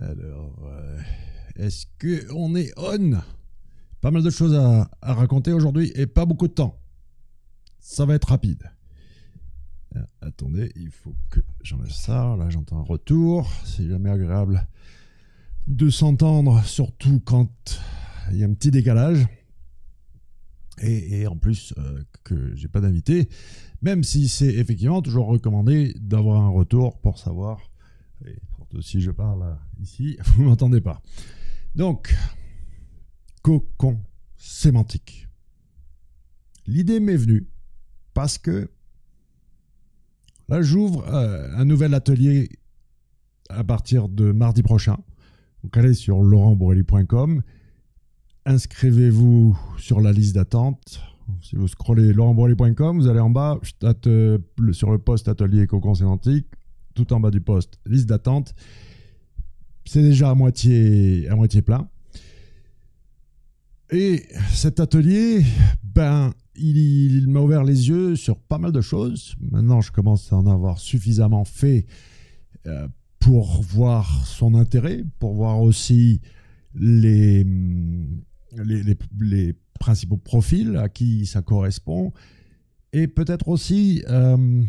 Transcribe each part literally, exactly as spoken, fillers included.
Alors, euh, est-ce qu'on est on? Pas mal de choses à, à raconter aujourd'hui et pas beaucoup de temps. Ça va être rapide. Euh, attendez, il faut que j'enlève ça. Là, j'entends un retour. C'est jamais agréable de s'entendre, surtout quand il y a un petit décalage. Et, et en plus, euh, que j'ai pas d'invité, même si c'est effectivement toujours recommandé d'avoir un retour pour savoir. Et surtout si je parle ici, vous ne m'entendez pas. Donc, cocon sémantique. L'idée m'est venue parce que là, j'ouvre euh, un nouvel atelier à partir de mardi prochain. Donc, allez sur laurent bourrelli point com. Inscrivez-vous sur la liste d'attente. Si vous scrollez laurent bourrelli point com, vous allez en bas, sur le post atelier cocon sémantique, tout en bas du post, liste d'attente. C'est déjà à moitié, à moitié plein. Et cet atelier, ben, il, il m'a ouvert les yeux sur pas mal de choses. Maintenant, je commence à en avoir suffisamment fait euh, pour voir son intérêt, pour voir aussi les, les, les, les principaux profils à qui ça correspond. Et peut-être aussi, euh,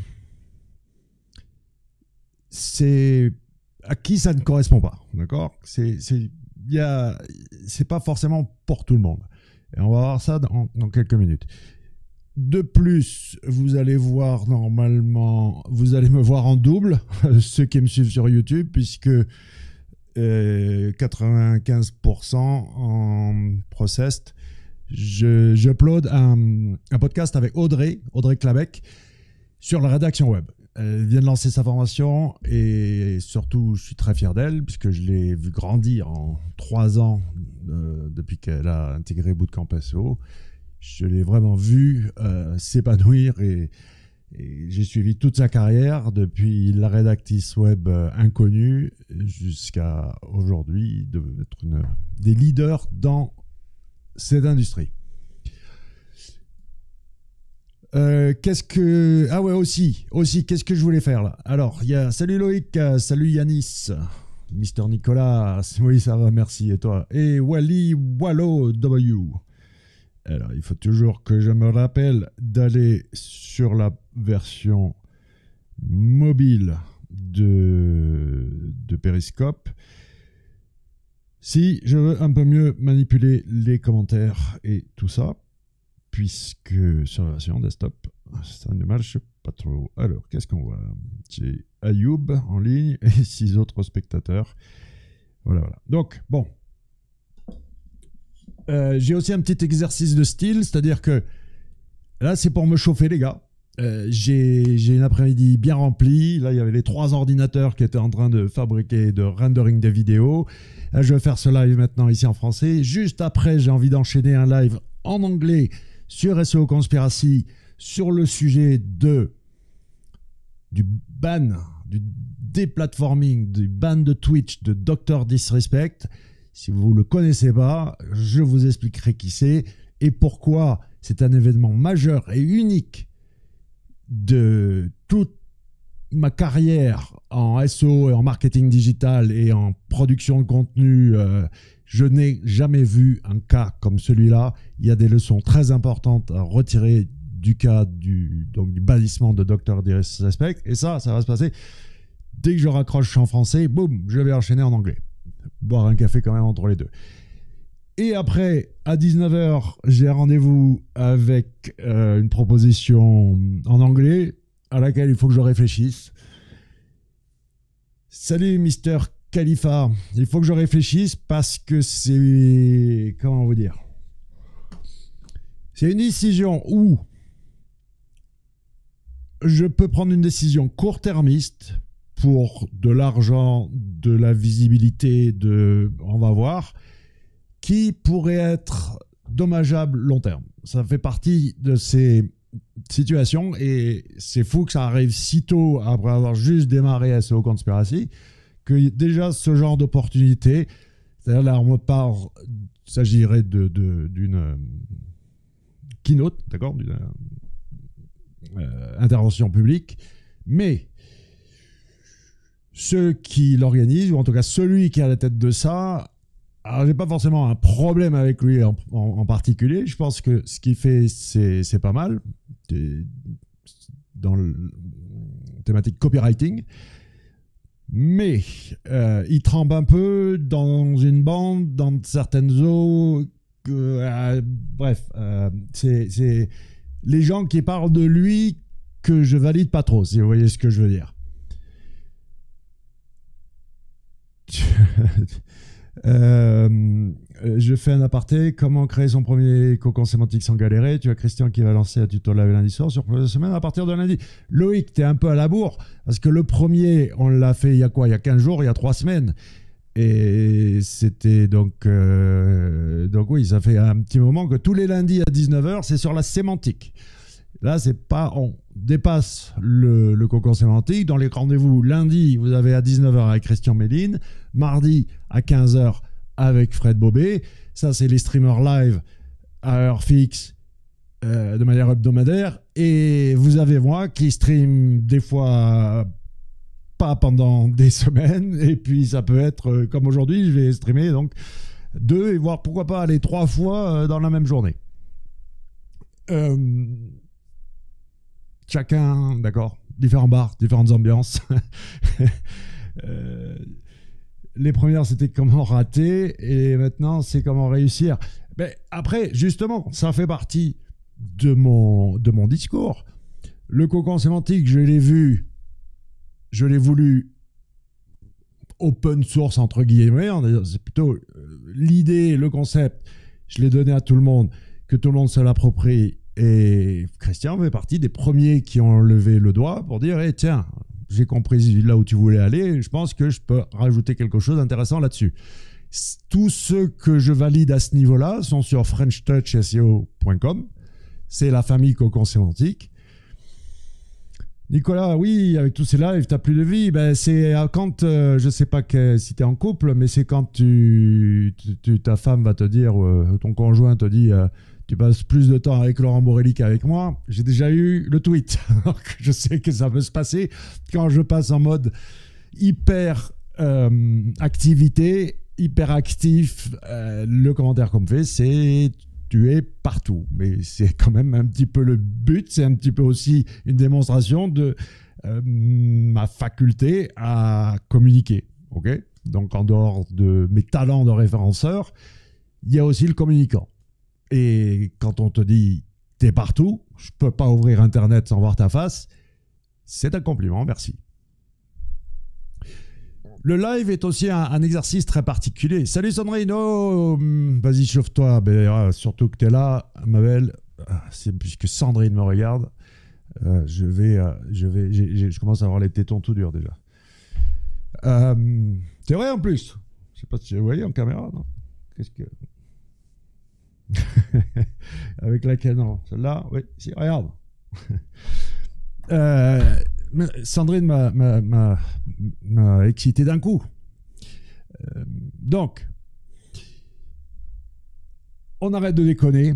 c'est à qui ça ne correspond pas. D'accord ? C'est... c'est Il y a, c'est pas forcément pour tout le monde. Et on va voir ça dans, dans quelques minutes. De plus, vous allez voir normalement, vous allez me voir en double, ceux qui me suivent sur YouTube, puisque euh, quatre-vingt-quinze pour cent en processed, je, j'upload un, un podcast avec Audrey, Audrey Clabec, sur la rédaction web. Elle vient de lancer sa formation et surtout, je suis très fier d'elle puisque je l'ai vu grandir en trois ans euh, depuis qu'elle a intégré Bootcamp S E O. Je l'ai vraiment vu euh, s'épanouir et, et j'ai suivi toute sa carrière depuis la rédactrice web euh, inconnue jusqu'à aujourd'hui d'être une des leaders dans cette industrie. Euh, qu'est-ce que... Ah ouais, aussi, aussi, qu'est-ce que je voulais faire là? Alors, il y a... Salut Loïc, euh, salut Yanis, Mister Nicolas, oui ça va, merci, et toi? Et Wally Wallo W. Alors, il faut toujours que je me rappelle d'aller sur la version mobile de, de Periscope. Si je veux un peu mieux manipuler les commentaires et tout ça, puisque sur la version desktop, ça ne marche pas trop. Alors, qu'est-ce qu'on voit? J'ai Ayoub en ligne et six autres spectateurs. Voilà, voilà. Donc, bon. Euh, j'ai aussi un petit exercice de style, c'est-à-dire que là, c'est pour me chauffer, les gars. Euh, j'ai, j'ai une après-midi bien remplie. Là, il y avait les trois ordinateurs qui étaient en train de fabriquer, de rendering des vidéos. Là, je vais faire ce live maintenant ici en français. Juste après, j'ai envie d'enchaîner un live en anglais sur S E O Conspiracy, sur le sujet de, du ban, du déplatforming, du ban de Twitch de docteur Disrespect. Si vous ne le connaissez pas, je vous expliquerai qui c'est et pourquoi c'est un événement majeur et unique de toute ma carrière en S E O et en marketing digital et en production de contenu. Euh, je n'ai jamais vu un cas comme celui-là. Il y a des leçons très importantes à retirer du cas du, donc du bannissement de docteur Disrespect. Et ça, ça va se passer dès que je raccroche en français. Boum, je vais enchaîner en anglais. Boire un café quand même entre les deux. Et après, à dix-neuf heures, j'ai rendez-vous avec euh, une proposition en anglais à laquelle il faut que je réfléchisse. Salut Mister Khalifa, il faut que je réfléchisse parce que c'est... Comment vous dire? C'est une décision où je peux prendre une décision court-termiste pour de l'argent, de la visibilité, de... on va voir, qui pourrait être dommageable long terme. Ça fait partie de ces situations et c'est fou que ça arrive si tôt après avoir juste démarré S E O Conspiracy que déjà ce genre d'opportunité, c'est-à-dire là on me parle, il s'agirait de, de, d'une euh, keynote, d'accord, d'une euh, intervention publique, mais ceux qui l'organisent, ou en tout cas celui qui est à la tête de ça, alors j'ai pas forcément un problème avec lui en, en, en particulier. Je pense que ce qu'il fait, c'est, c'est pas mal. C'est dans le thématique copywriting. Mais euh, il trempe un peu dans une bande, dans certaines eaux. Euh, bref, euh, c'est, c'est les gens qui parlent de lui que je valide pas trop, si vous voyez ce que je veux dire. euh, je fais un aparté. Comment créer son premier cocon sémantique sans galérer? Tu as Christian qui va lancer un tuto live lundi soir sur la semaine à partir de lundi. Loïc, t'es un peu à la bourre parce que le premier, on l'a fait il y a quoi? Il y a quinze jours, il y a trois semaines. Et c'était donc... Euh, donc oui, ça fait un petit moment que tous les lundis à dix-neuf heures, c'est sur la sémantique. Là, c'est pas... On dépasse le, le cocon sémantique. Dans les rendez-vous, lundi, vous avez à dix-neuf heures avec Christian Méline. Mardi, à quinze heures, avec Fred Bobet. Ça, c'est les streamers live à heure fixe, euh, de manière hebdomadaire. Et vous avez moi qui stream des fois... pas pendant des semaines, et puis ça peut être euh, comme aujourd'hui, je vais streamer donc deux et voire pourquoi pas aller trois fois euh, dans la même journée. Euh, chacun, d'accord, différents bars, différentes ambiances. euh, les premières c'était comment rater, et maintenant c'est comment réussir. Mais après, justement, ça fait partie de mon, de mon discours. Le cocon sémantique, je l'ai vu. Je l'ai voulu open source, entre guillemets. C'est plutôt l'idée, le concept. Je l'ai donné à tout le monde, que tout le monde se l'approprie. Et Christian fait partie des premiers qui ont levé le doigt pour dire hey, tiens, j'ai compris là où tu voulais aller. Je pense que je peux rajouter quelque chose d'intéressant là-dessus. Tous ceux que je valide à ce niveau-là sont sur french touch S E O point com. C'est la famille cocon sémantique. Nicolas, oui, avec tous ces lives, tu n'as plus de vie. Ben, c'est quand, euh, je ne sais pas que, si tu es en couple, mais c'est quand tu, tu, ta femme va te dire, euh, ton conjoint te dit, euh, tu passes plus de temps avec Laurent Borelli qu'avec moi. J'ai déjà eu le tweet. Donc, je sais que ça peut se passer quand je passe en mode hyper euh, activité, hyper actif. Euh, le commentaire qu'on me fait, c'est... tu es partout, mais c'est quand même un petit peu le but, c'est un petit peu aussi une démonstration de euh, ma faculté à communiquer, ok? Donc en dehors de mes talents de référenceur, il y a aussi le communicant. Et quand on te dit t'es partout, je peux pas ouvrir Internet sans voir ta face, c'est un compliment, merci. Le live est aussi un, un exercice très particulier. Salut Sandrine, oh, vas-y chauffe-toi, ben, ah, surtout que tu es là, ma belle. Ah, c'est puisque Sandrine me regarde, euh, je vais, euh, je vais, j'ai, j'ai, je commence à avoir les tétons tout durs déjà. Euh, c'est vrai en plus. Je sais pas si vous voyez en caméra, non? Qu'est-ce que avec laquelle non? Celle-là, oui, si, regarde. euh, Sandrine m'a, m'a, m'a, m'a excité d'un coup. Euh, donc, on arrête de déconner.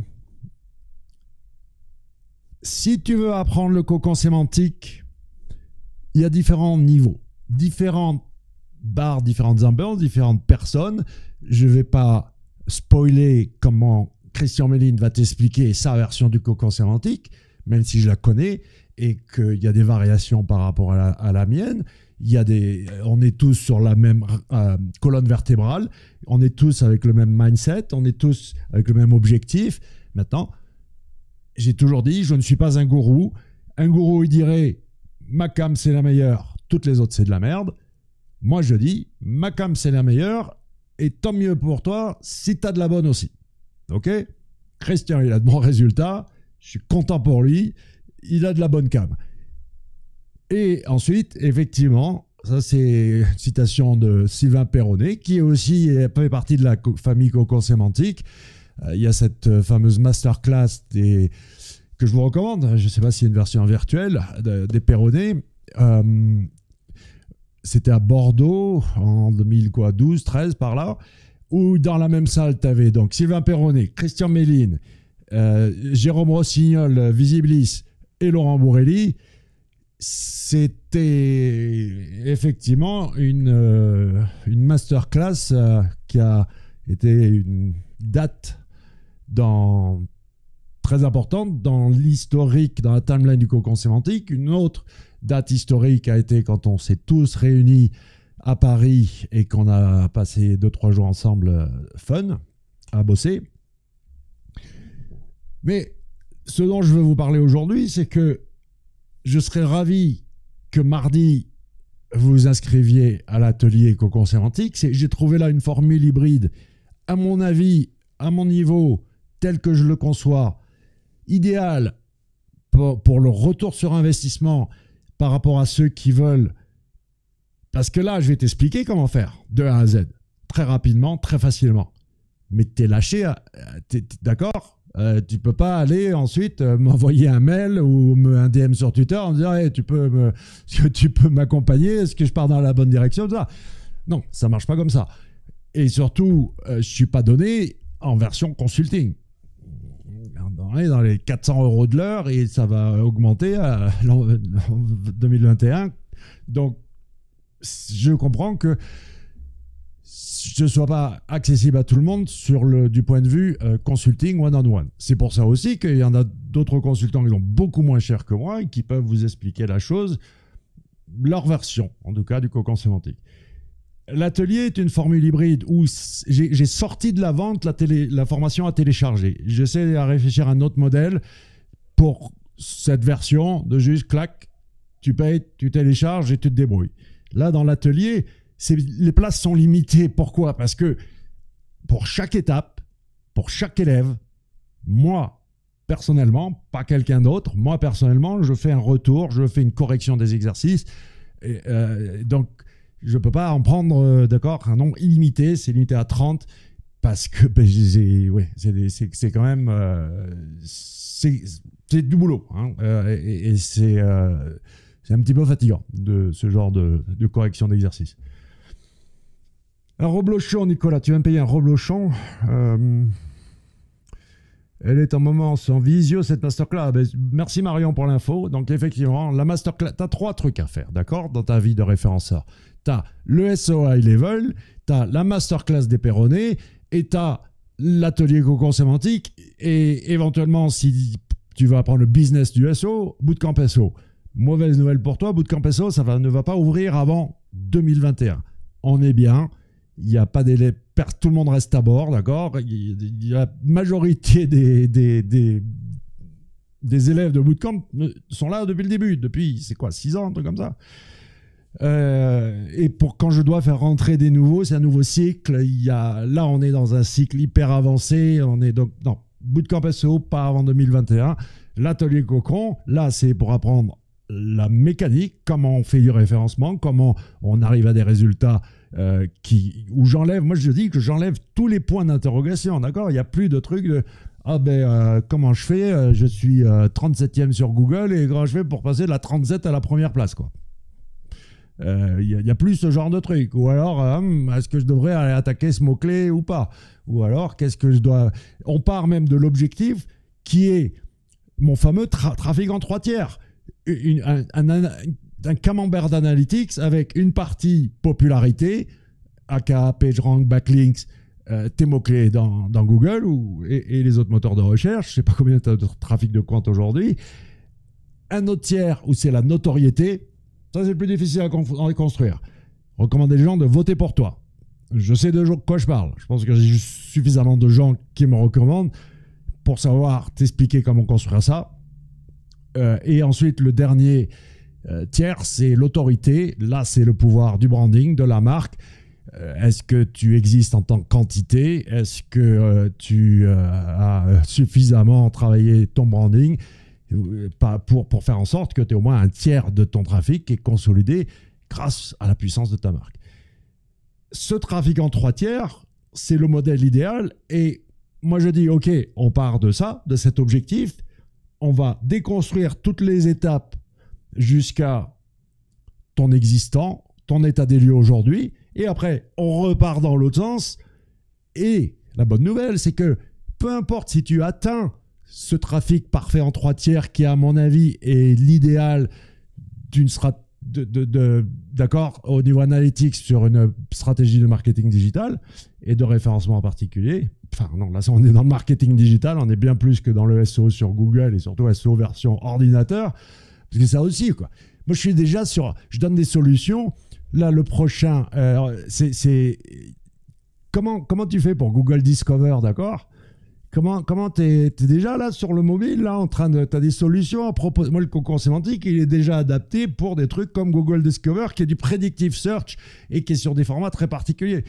Si tu veux apprendre le cocon sémantique, il y a différents niveaux, différentes barres, différentes ambiances, différentes personnes. Je ne vais pas spoiler comment Christian Méline va t'expliquer sa version du cocon sémantique, même si je la connais, et qu'il y a des variations par rapport à la, à la mienne. Il y a des, on est tous sur la même euh, colonne vertébrale, on est tous avec le même mindset, on est tous avec le même objectif. Maintenant, j'ai toujours dit, je ne suis pas un gourou. Un gourou, il dirait, ma cam, c'est la meilleure, toutes les autres, c'est de la merde. Moi, je dis, ma cam, c'est la meilleure, et tant mieux pour toi si tu as de la bonne aussi. Ok? Christian, il a de bons résultats, je suis content pour lui, il a de la bonne cam. Et ensuite, effectivement, ça c'est une citation de Sylvain Perronnet, qui est aussi fait partie de la famille cocon sémantique. Euh, il y a cette fameuse masterclass des, que je vous recommande, je ne sais pas s'il y a une version virtuelle, de, des Perronnet. Euh, c'était à Bordeaux en deux mille douze, treize par là, où dans la même salle, tu avais donc Sylvain Perronnet, Christian Méline, euh, Jérôme Rossignol, Visiblis et Laurent Borelli. c'était effectivement une, euh, une masterclass euh, qui a été une date dans, très importante dans l'historique, dans la timeline du cocon sémantique. Une autre date historique a été quand on s'est tous réunis à Paris et qu'on a passé deux trois jours ensemble, euh, fun, à bosser. Mais ce dont je veux vous parler aujourd'hui, c'est que je serais ravi que mardi, vous vous inscriviez à l'atelier cocon sémantique. J'ai trouvé là une formule hybride, à mon avis, à mon niveau, tel que je le conçois, idéal pour, pour le retour sur investissement par rapport à ceux qui veulent. Parce que là, je vais t'expliquer comment faire de A à Z, très rapidement, très facilement. Mais t'es lâché, t'es, t'es, d'accord euh, tu peux pas aller ensuite euh, m'envoyer un mail ou me, un D M sur Twitter en me disant hey, tu peux me, tu peux m'accompagner, est-ce que je pars dans la bonne direction, tout ça. Non, ça marche pas comme ça. Et surtout, euh, je suis pas donné en version consulting. On est dans les quatre cents euros de l'heure et ça va augmenter à deux mille vingt et un. Donc, je comprends que je ne sois pas accessible à tout le monde sur le, du point de vue euh, consulting one-on-one. C'est pour ça aussi qu'il y en a d'autres consultants qui sont beaucoup moins chers que moi et qui peuvent vous expliquer la chose, leur version, en tout cas, du cocon sémantique. L'atelier est une formule hybride où j'ai, j'ai sorti de la vente la, télé, la formation à télécharger. J'essaie à réfléchir à un autre modèle pour cette version de juste clac, tu payes, tu télécharges et tu te débrouilles. Là, dans l'atelier, les places sont limitées. Pourquoi? Parce que pour chaque étape, pour chaque élève, moi, personnellement, pas quelqu'un d'autre, moi, personnellement, je fais un retour, je fais une correction des exercices. Et, euh, donc, je ne peux pas en prendre, euh, d'accord, un nombre illimité, c'est limité à trente, parce que ben, j'ai, ouais, c'est, c'est, c'est quand même... Euh, c'est, c'est du boulot. Hein, euh, et, et c'est, euh, c'est un petit peu fatigant, de ce genre de, de correction d'exercice. Un reblochon, Nicolas, tu vas me payer un reblochon. Euh, elle est en moment en visio, cette masterclass. Ben, merci Marion pour l'info. Donc effectivement, la masterclass, tu as trois trucs à faire, d'accord, dans ta vie de référenceur. Tu as le S E O High Level, tu as la masterclass des Perronnets et tu as l'atelier cocon sémantique et éventuellement, si tu veux apprendre le business du S E O, Bootcamp S E O. Mauvaise nouvelle pour toi, Bootcamp S E O, ça va, ne va pas ouvrir avant deux mille vingt et un. On est bien. Il n'y a pas d'élèves, tout le monde reste à bord, d'accord. Il y a la majorité des, des, des, des élèves de Bootcamp sont là depuis le début, depuis, c'est quoi, six ans, un truc comme ça. Euh, et pour quand je dois faire rentrer des nouveaux, c'est un nouveau cycle. Il y a, là, on est dans un cycle hyper avancé. On est donc, non, Bootcamp S E O, pas avant deux mille vingt et un. L'atelier cocon, là, c'est pour apprendre la mécanique, comment on fait du référencement, comment on arrive à des résultats euh, qui, où j'enlève, moi je dis que j'enlève tous les points d'interrogation, d'accord? Il n'y a plus de trucs de ah ben euh, comment je fais, je suis euh, trente-septième sur Google et comment je fais pour passer de la trente-sept à la première place, quoi. Il euh, n'y a, a plus ce genre de truc. Ou alors, euh, est-ce que je devrais aller attaquer ce mot-clé ou pas? Ou alors, qu'est-ce que je dois... On part même de l'objectif qui est mon fameux tra- trafic en trois tiers. Une, un, un, un, un camembert d'analytics avec une partie popularité, aka PageRank, Backlinks, euh, tes mots-clés dans, dans Google ou, et, et les autres moteurs de recherche. Je ne sais pas combien tu as de trafic de compte aujourd'hui. Un autre tiers où c'est la notoriété. Ça, c'est le plus difficile à construire. Recommander les gens de voter pour toi. Je sais de quoi je parle. Je pense que j'ai suffisamment de gens qui me recommandent pour savoir t'expliquer comment construire ça. Euh, et ensuite, le dernier euh, tiers, c'est l'autorité. Là, c'est le pouvoir du branding, de la marque. Euh, est-ce que tu existes en tant que quantité? Est-ce que euh, tu euh, as suffisamment travaillé ton branding pour, pour faire en sorte que tu aies au moins un tiers de ton trafic qui est consolidé grâce à la puissance de ta marque? Ce trafic en trois tiers, c'est le modèle idéal. Et moi, je dis, OK, on part de ça, de cet objectif. On va déconstruire toutes les étapes jusqu'à ton existant, ton état des lieux aujourd'hui. Et après, on repart dans l'autre sens. Et la bonne nouvelle, c'est que peu importe si tu atteins ce trafic parfait en trois tiers qui, à mon avis, est l'idéal d'une stratégie, de, de, de, d'accord, au niveau analytics sur une stratégie de marketing digital et de référencement en particulier. Enfin non, là on est dans le marketing digital, on est bien plus que dans le S E O sur Google et surtout S E O version ordinateur, parce que ça aussi quoi. Moi je suis déjà sur, je donne des solutions. Là le prochain, euh, c'est, c'est comment comment tu fais pour Google Discover, d'accord? Comment comment t'es es déjà là sur le mobile là en train de, t'as des solutions à proposer. Moi le concours sémantique il est déjà adapté pour des trucs comme Google Discover qui est du predictive search et qui est sur des formats très particuliers.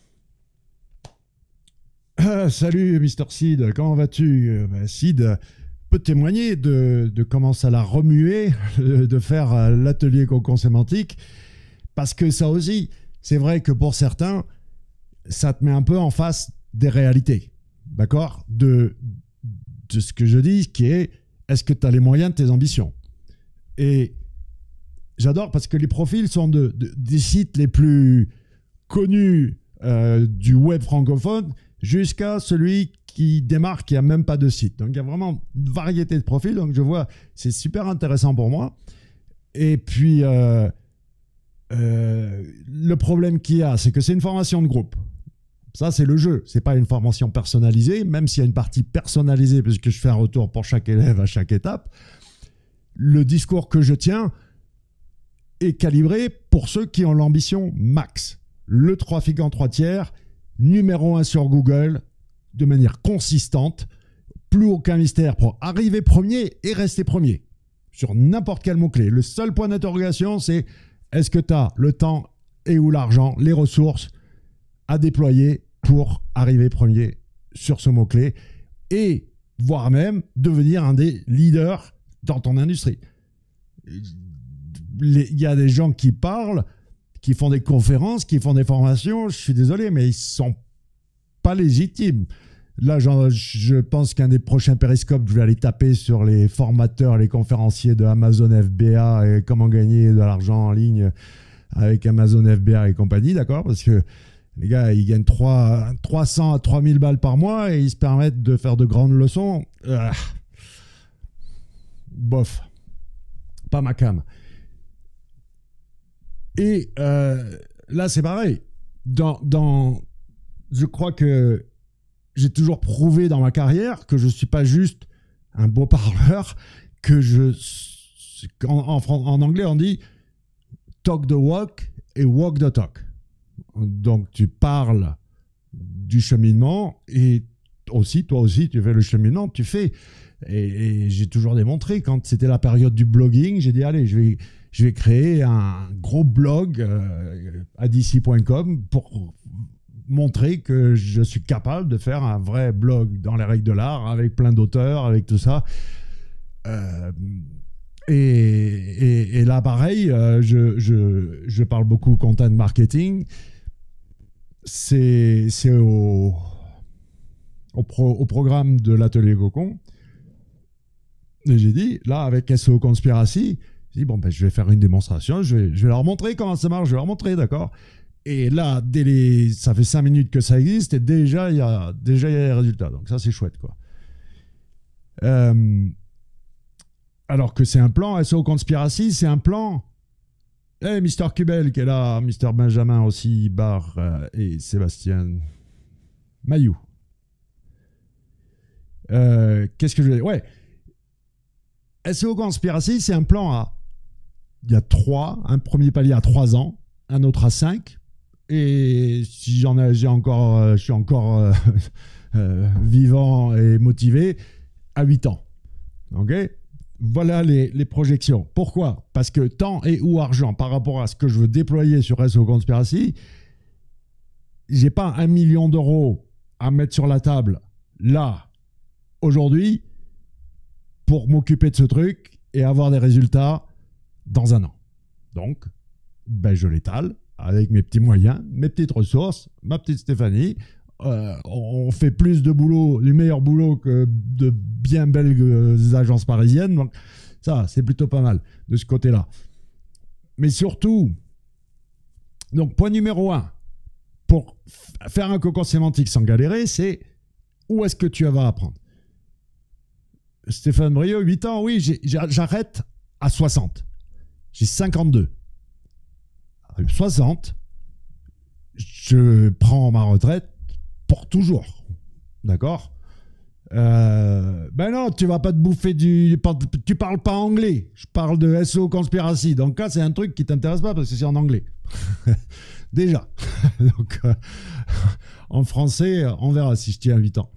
Euh, salut Mister Sid, comment vas-tu? euh, bah, Sid peut témoigner de, de comment ça l'a remué de faire euh, l'atelier concours sémantique, parce que ça aussi c'est vrai que pour certains ça te met un peu en face des réalités. D'accord, de, de ce que je dis, qui est est-ce que tu as les moyens de tes ambitions? Et j'adore parce que les profils sont de, de, des sites les plus connus euh, du web francophone jusqu'à celui qui démarre, qui n'a même pas de site. Donc il y a vraiment une variété de profils. Donc je vois, c'est super intéressant pour moi. Et puis, euh, euh, le problème qu'il y a, c'est que c'est une formation de groupe. Ça, c'est le jeu. Ce n'est pas une formation personnalisée, même s'il y a une partie personnalisée, puisque je fais un retour pour chaque élève à chaque étape. Le discours que je tiens est calibré pour ceux qui ont l'ambition max. Le trafic en trois tiers, numéro un sur Google, de manière consistante, plus aucun mystère pour arriver premier et rester premier, sur n'importe quel mot-clé. Le seul point d'interrogation, c'est est-ce que tu as le temps et ou l'argent, les ressources à déployer pour arriver premier sur ce mot-clé et voire même devenir un des leaders dans ton industrie. Il y a des gens qui parlent, qui font des conférences, qui font des formations, je suis désolé, mais ils ne sont pas légitimes. Là, genre, je pense qu'un des prochains périscopes, je vais aller taper sur les formateurs, les conférenciers de Amazon F B A et comment gagner de l'argent en ligne avec Amazon F B A et compagnie, d'accord? Parce que les gars, ils gagnent trois cents à trois mille balles par mois et ils se permettent de faire de grandes leçons. Euh, bof. Pas ma cam. Et euh, là, c'est pareil. Dans, dans, je crois que j'ai toujours prouvé dans ma carrière que je ne suis pas juste un beau parleur, que je... En, en, en anglais, on dit « talk the walk » et « walk the talk ». Donc, tu parles du cheminement et aussi, toi aussi, tu fais le cheminement, tu fais. Et, et j'ai toujours démontré, quand c'était la période du blogging, j'ai dit, allez, je vais, je vais créer un gros blog euh, à D C point com pour montrer que je suis capable de faire un vrai blog dans les règles de l'art, avec plein d'auteurs, avec tout ça. Euh, et, et, et là, pareil, euh, je, je, je parle beaucoup content marketing. C'est au, au, pro, au programme de l'atelier Cocon. Et j'ai dit, là, avec S E O Conspiracy, j'ai dit, bon, ben, je vais faire une démonstration, je vais, je vais leur montrer comment ça marche, je vais leur montrer, d'accord? Et là, dès les, ça fait cinq minutes que ça existe et déjà, il y a, déjà, il y a des résultats. Donc ça, c'est chouette, quoi. Euh, alors que c'est un plan, S E O Conspiracy, c'est un plan... Eh, hey, Mister Kubel qui est là, Mister Benjamin aussi, Bar euh, et Sébastien Mailloux. Euh, Qu'est-ce que je veux dire? Ouais. S E O Conspiracy, c'est un plan à... Il y a trois, un premier palier à trois ans, un autre à cinq. Et si j'en ai, j'ai encore, euh, je suis encore euh, euh, vivant et motivé, à huit ans. OK? Voilà les, les projections. Pourquoi? Parce que temps et ou argent par rapport à ce que je veux déployer sur S E O Conspiracy, j'ai pas un million d'euros à mettre sur la table là, aujourd'hui, pour m'occuper de ce truc et avoir des résultats dans un an. Donc, ben, je l'étale avec mes petits moyens, mes petites ressources, ma petite Stéphanie. Euh, on fait plus de boulot, du meilleur boulot que de bien belles agences parisiennes. Donc, ça, c'est plutôt pas mal de ce côté-là. Mais surtout, donc, point numéro un, pour faire un concours sémantique sans galérer, c'est où est-ce que tu vas apprendre? Stéphane Briot, huit ans, oui, j'arrête à soixante. J'ai cinquante-deux. Avec soixante, je prends ma retraite pour toujours. D'accord? euh, Ben non, tu vas pas te bouffer du... Tu parles pas anglais. Je parle de S O Conspiracy. Donc là, c'est un truc qui t'intéresse pas parce que c'est en anglais. Déjà. Donc, euh, en français, on verra si je tiens huit ans.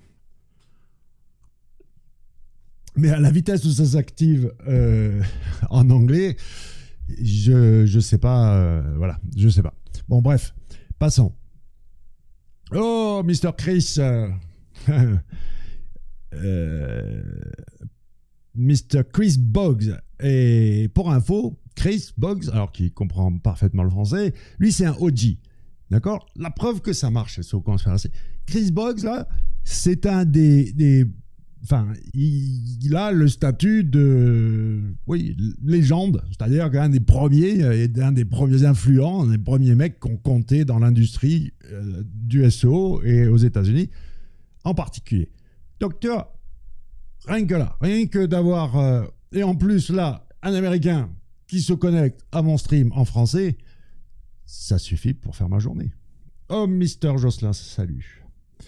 Mais à la vitesse où ça s'active euh, en anglais, je je sais pas. Euh, voilà, je sais pas. Bon, bref, passons. Oh, mister Chris. Euh, euh, mister Chris Boggs. Et pour info, Chris Boggs, alors qu'il comprend parfaitement le français, lui, c'est un O G. D'accord? La preuve que ça marche, c'est au Conspiracy. Chris Boggs, là, c'est un des... des Enfin, il, il a le statut de, oui, légende, c'est-à-dire qu'un des premiers, un des premiers influents, un des premiers mecs qu'on comptait dans l'industrie euh, du S E O et aux États-Unis en particulier. Donc, tu vois, rien que là, rien que d'avoir, euh, et en plus là, un Américain qui se connecte à mon stream en français, ça suffit pour faire ma journée. Oh, mister Jocelyn, salut.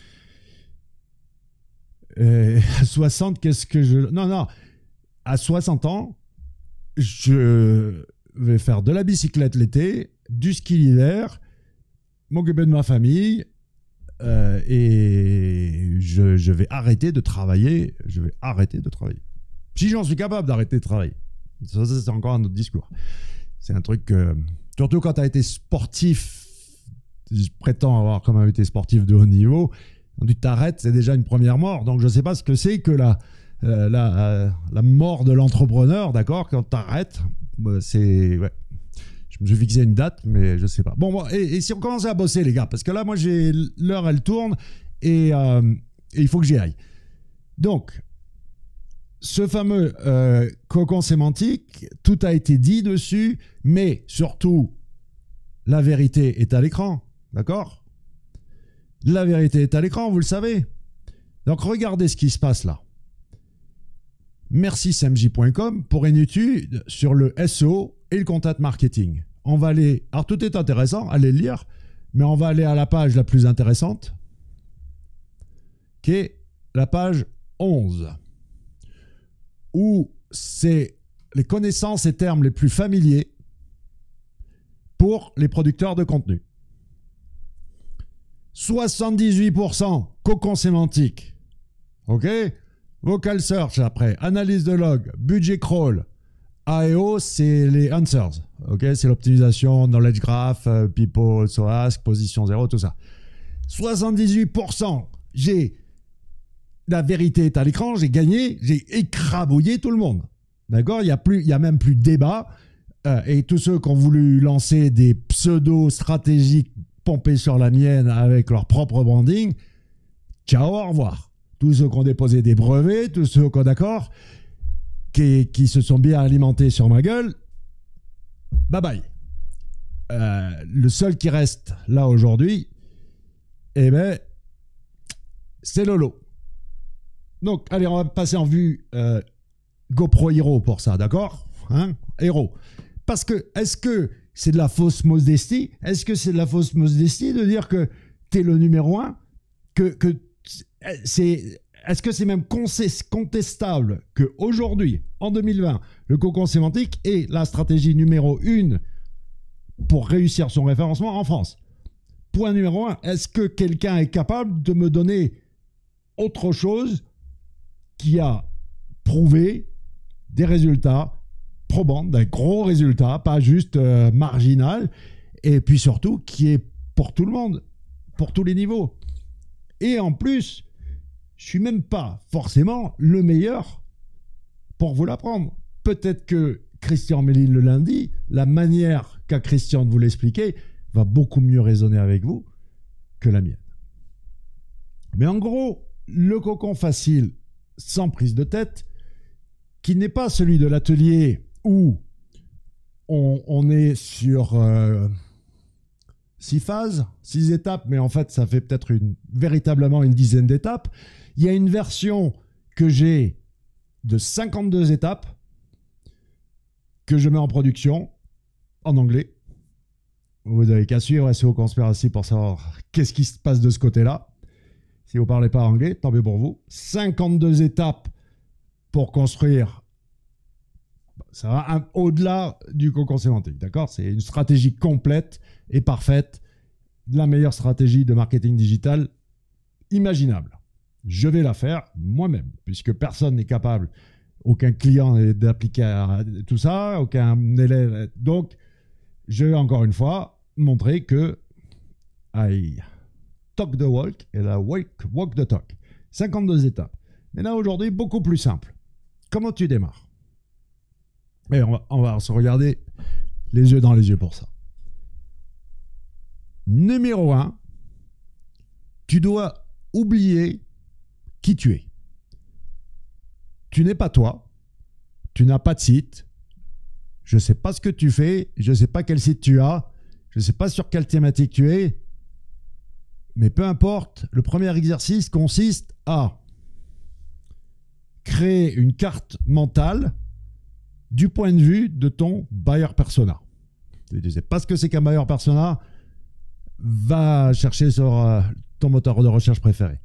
Euh, à soixante, qu'est-ce que je... Non, non. À soixante ans, je vais faire de la bicyclette l'été, du ski l'hiver, m'occuper de ma famille, euh, et je, je vais arrêter de travailler. Je vais arrêter de travailler. Si j'en suis capable d'arrêter de travailler. Ça, ça c'est encore un autre discours. C'est un truc... que, surtout quand tu as été sportif, je prétends avoir quand même été sportif de haut niveau... Quand tu t'arrêtes, c'est déjà une première mort. Donc, je ne sais pas ce que c'est que la, euh, la, euh, la mort de l'entrepreneur, d'accord? Quand tu t'arrêtes, bah, c'est... Ouais. Je me suis fixé une date, mais je ne sais pas. Bon, bon et, et si on commençait à bosser, les gars? Parce que là, moi, j'ai l'heure, elle tourne et, euh, et il faut que j'y aille. Donc, ce fameux euh, cocon sémantique, tout a été dit dessus, mais surtout, la vérité est à l'écran, d'accord? La vérité est à l'écran, vous le savez. Donc, regardez ce qui se passe là. Merci S M J point com pour une étude sur le S E O et le content marketing. On va aller... Alors, tout est intéressant, allez le lire, mais on va aller à la page la plus intéressante, qui est la page onze, où c'est les connaissances et termes les plus familiers pour les producteurs de contenu. soixante-dix-huit pour cent cocon sémantique. OK? Vocal search après. Analyse de log. Budget crawl. A E O, c'est les answers. OK? C'est l'optimisation, knowledge graph, uh, people also ask, position zéro, tout ça. soixante-dix-huit pour cent. J'ai... La vérité est à l'écran. J'ai gagné. J'ai écrabouillé tout le monde. D'accord? Il n'y a, plus, il y a même plus de débat. Euh, et tous ceux qui ont voulu lancer des pseudo-stratégies pompés sur la mienne avec leur propre branding, ciao, au revoir. Tous ceux qui ont déposé des brevets, tous ceux qui ont d'accord, qui, qui se sont bien alimentés sur ma gueule, bye bye. Euh, le seul qui reste là aujourd'hui, eh ben, c'est Lolo. Donc, allez, on va passer en vue euh, GoPro Hero pour ça, d'accord? Hein? Hero. Parce que, est-ce que c'est de la fausse modestie? Est-ce que c'est de la fausse modestie de dire que tu es le numéro un? Que, que c'est, est-ce que c'est même contestable qu'aujourd'hui, en deux mille vingt, le cocon sémantique est la stratégie numéro une pour réussir son référencement en France? Point numéro un, est-ce que quelqu'un est capable de me donner autre chose qui a prouvé des résultats probant, d'un gros résultat, pas juste euh, marginal, et puis surtout qui est pour tout le monde, pour tous les niveaux. Et en plus, je suis même pas forcément le meilleur pour vous l'apprendre. Peut-être que Christian Méline le lundi, la manière qu'a Christian de vous l'expliquer va beaucoup mieux résonner avec vous que la mienne. Mais en gros, le cocon facile, sans prise de tête, qui n'est pas celui de l'atelier où on, on est sur euh, six phases, six étapes, mais en fait, ça fait peut-être une, véritablement une dizaine d'étapes. Il y a une version que j'ai de cinquante-deux étapes que je mets en production en anglais. Vous n'avez qu'à suivre S E O Conspiracy pour savoir qu'est-ce qui se passe de ce côté-là. Si vous ne parlez pas anglais, tant mieux pour vous. cinquante-deux étapes pour construire. Ça va un, au-delà du cocon sémantique, d'accord? C'est une stratégie complète et parfaite, la meilleure stratégie de marketing digital imaginable. Je vais la faire moi-même, puisque personne n'est capable, aucun client n'est d'appliquer tout ça, aucun élève. Donc, je vais encore une fois montrer que I talk the walk et la walk, walk the talk. cinquante-deux étapes. Mais là, aujourd'hui, beaucoup plus simple. Comment tu démarres? Et on va, on va se regarder les yeux dans les yeux pour ça. Numéro un, tu dois oublier qui tu es. Tu n'es pas toi, tu n'as pas de site, je ne sais pas ce que tu fais, je ne sais pas quel site tu as, je ne sais pas sur quelle thématique tu es, mais peu importe, le premier exercice consiste à créer une carte mentale du point de vue de ton buyer persona. Tu ne sais pas ce que c'est qu'un buyer persona, va chercher sur euh, ton moteur de recherche préféré.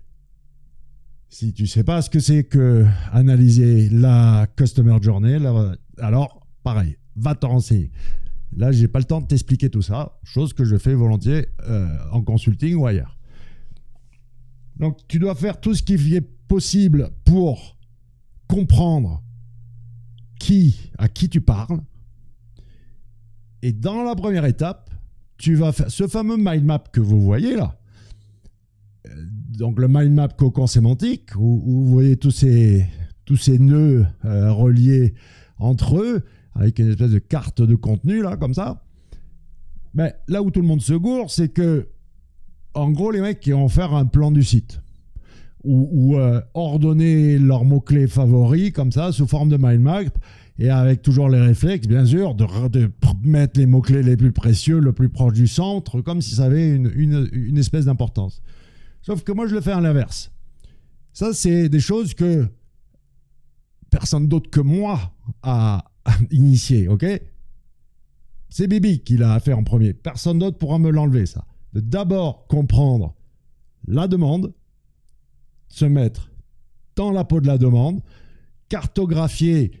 Si tu ne sais pas ce que c'est que analyser la customer journey, là, alors pareil, va te renseigner. Là, je n'ai pas le temps de t'expliquer tout ça, chose que je fais volontiers euh, en consulting ou ailleurs. Donc, tu dois faire tout ce qui est possible pour comprendre qui, à qui tu parles. Et dans la première étape, tu vas faire ce fameux mind map que vous voyez là. Donc le mind map cocon sémantique, où, où vous voyez tous ces, tous ces nœuds euh, reliés entre eux, avec une espèce de carte de contenu là, comme ça. Mais là où tout le monde se gourre, c'est que, en gros, les mecs qui vont faire un plan du site, ou, ou euh, ordonner leurs mots-clés favoris, comme ça, sous forme de mind map, et avec toujours les réflexes, bien sûr, de, de mettre les mots-clés les plus précieux, le plus proche du centre, comme si ça avait une, une, une espèce d'importance. Sauf que moi, je le fais à l'inverse. Ça, c'est des choses que personne d'autre que moi a, a initié, ok? C'est Bibi qui l'a fait en premier. Personne d'autre pourra me l'enlever, ça. De d'abord comprendre la demande, se mettre dans la peau de la demande, cartographier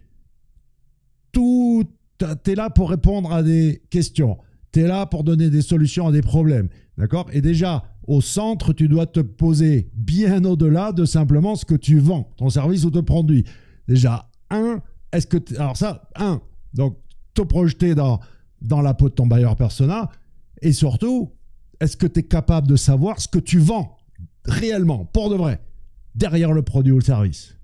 tout. Tu es là pour répondre à des questions. Tu es là pour donner des solutions à des problèmes. D'accord? Et déjà, au centre, tu dois te poser bien au-delà de simplement ce que tu vends, ton service ou ton produit. Déjà, un, est-ce que... Alors ça, un, donc te projeter dans, dans la peau de ton buyer persona. Et surtout, est-ce que tu es capable de savoir ce que tu vends réellement, pour de vrai, derrière le produit ou le service?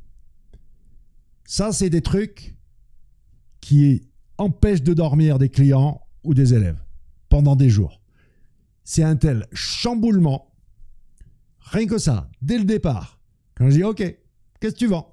Ça, c'est des trucs qui empêchent de dormir des clients ou des élèves pendant des jours. C'est un tel chamboulement, rien que ça, dès le départ. Quand je dis, OK, qu'est-ce que tu vends?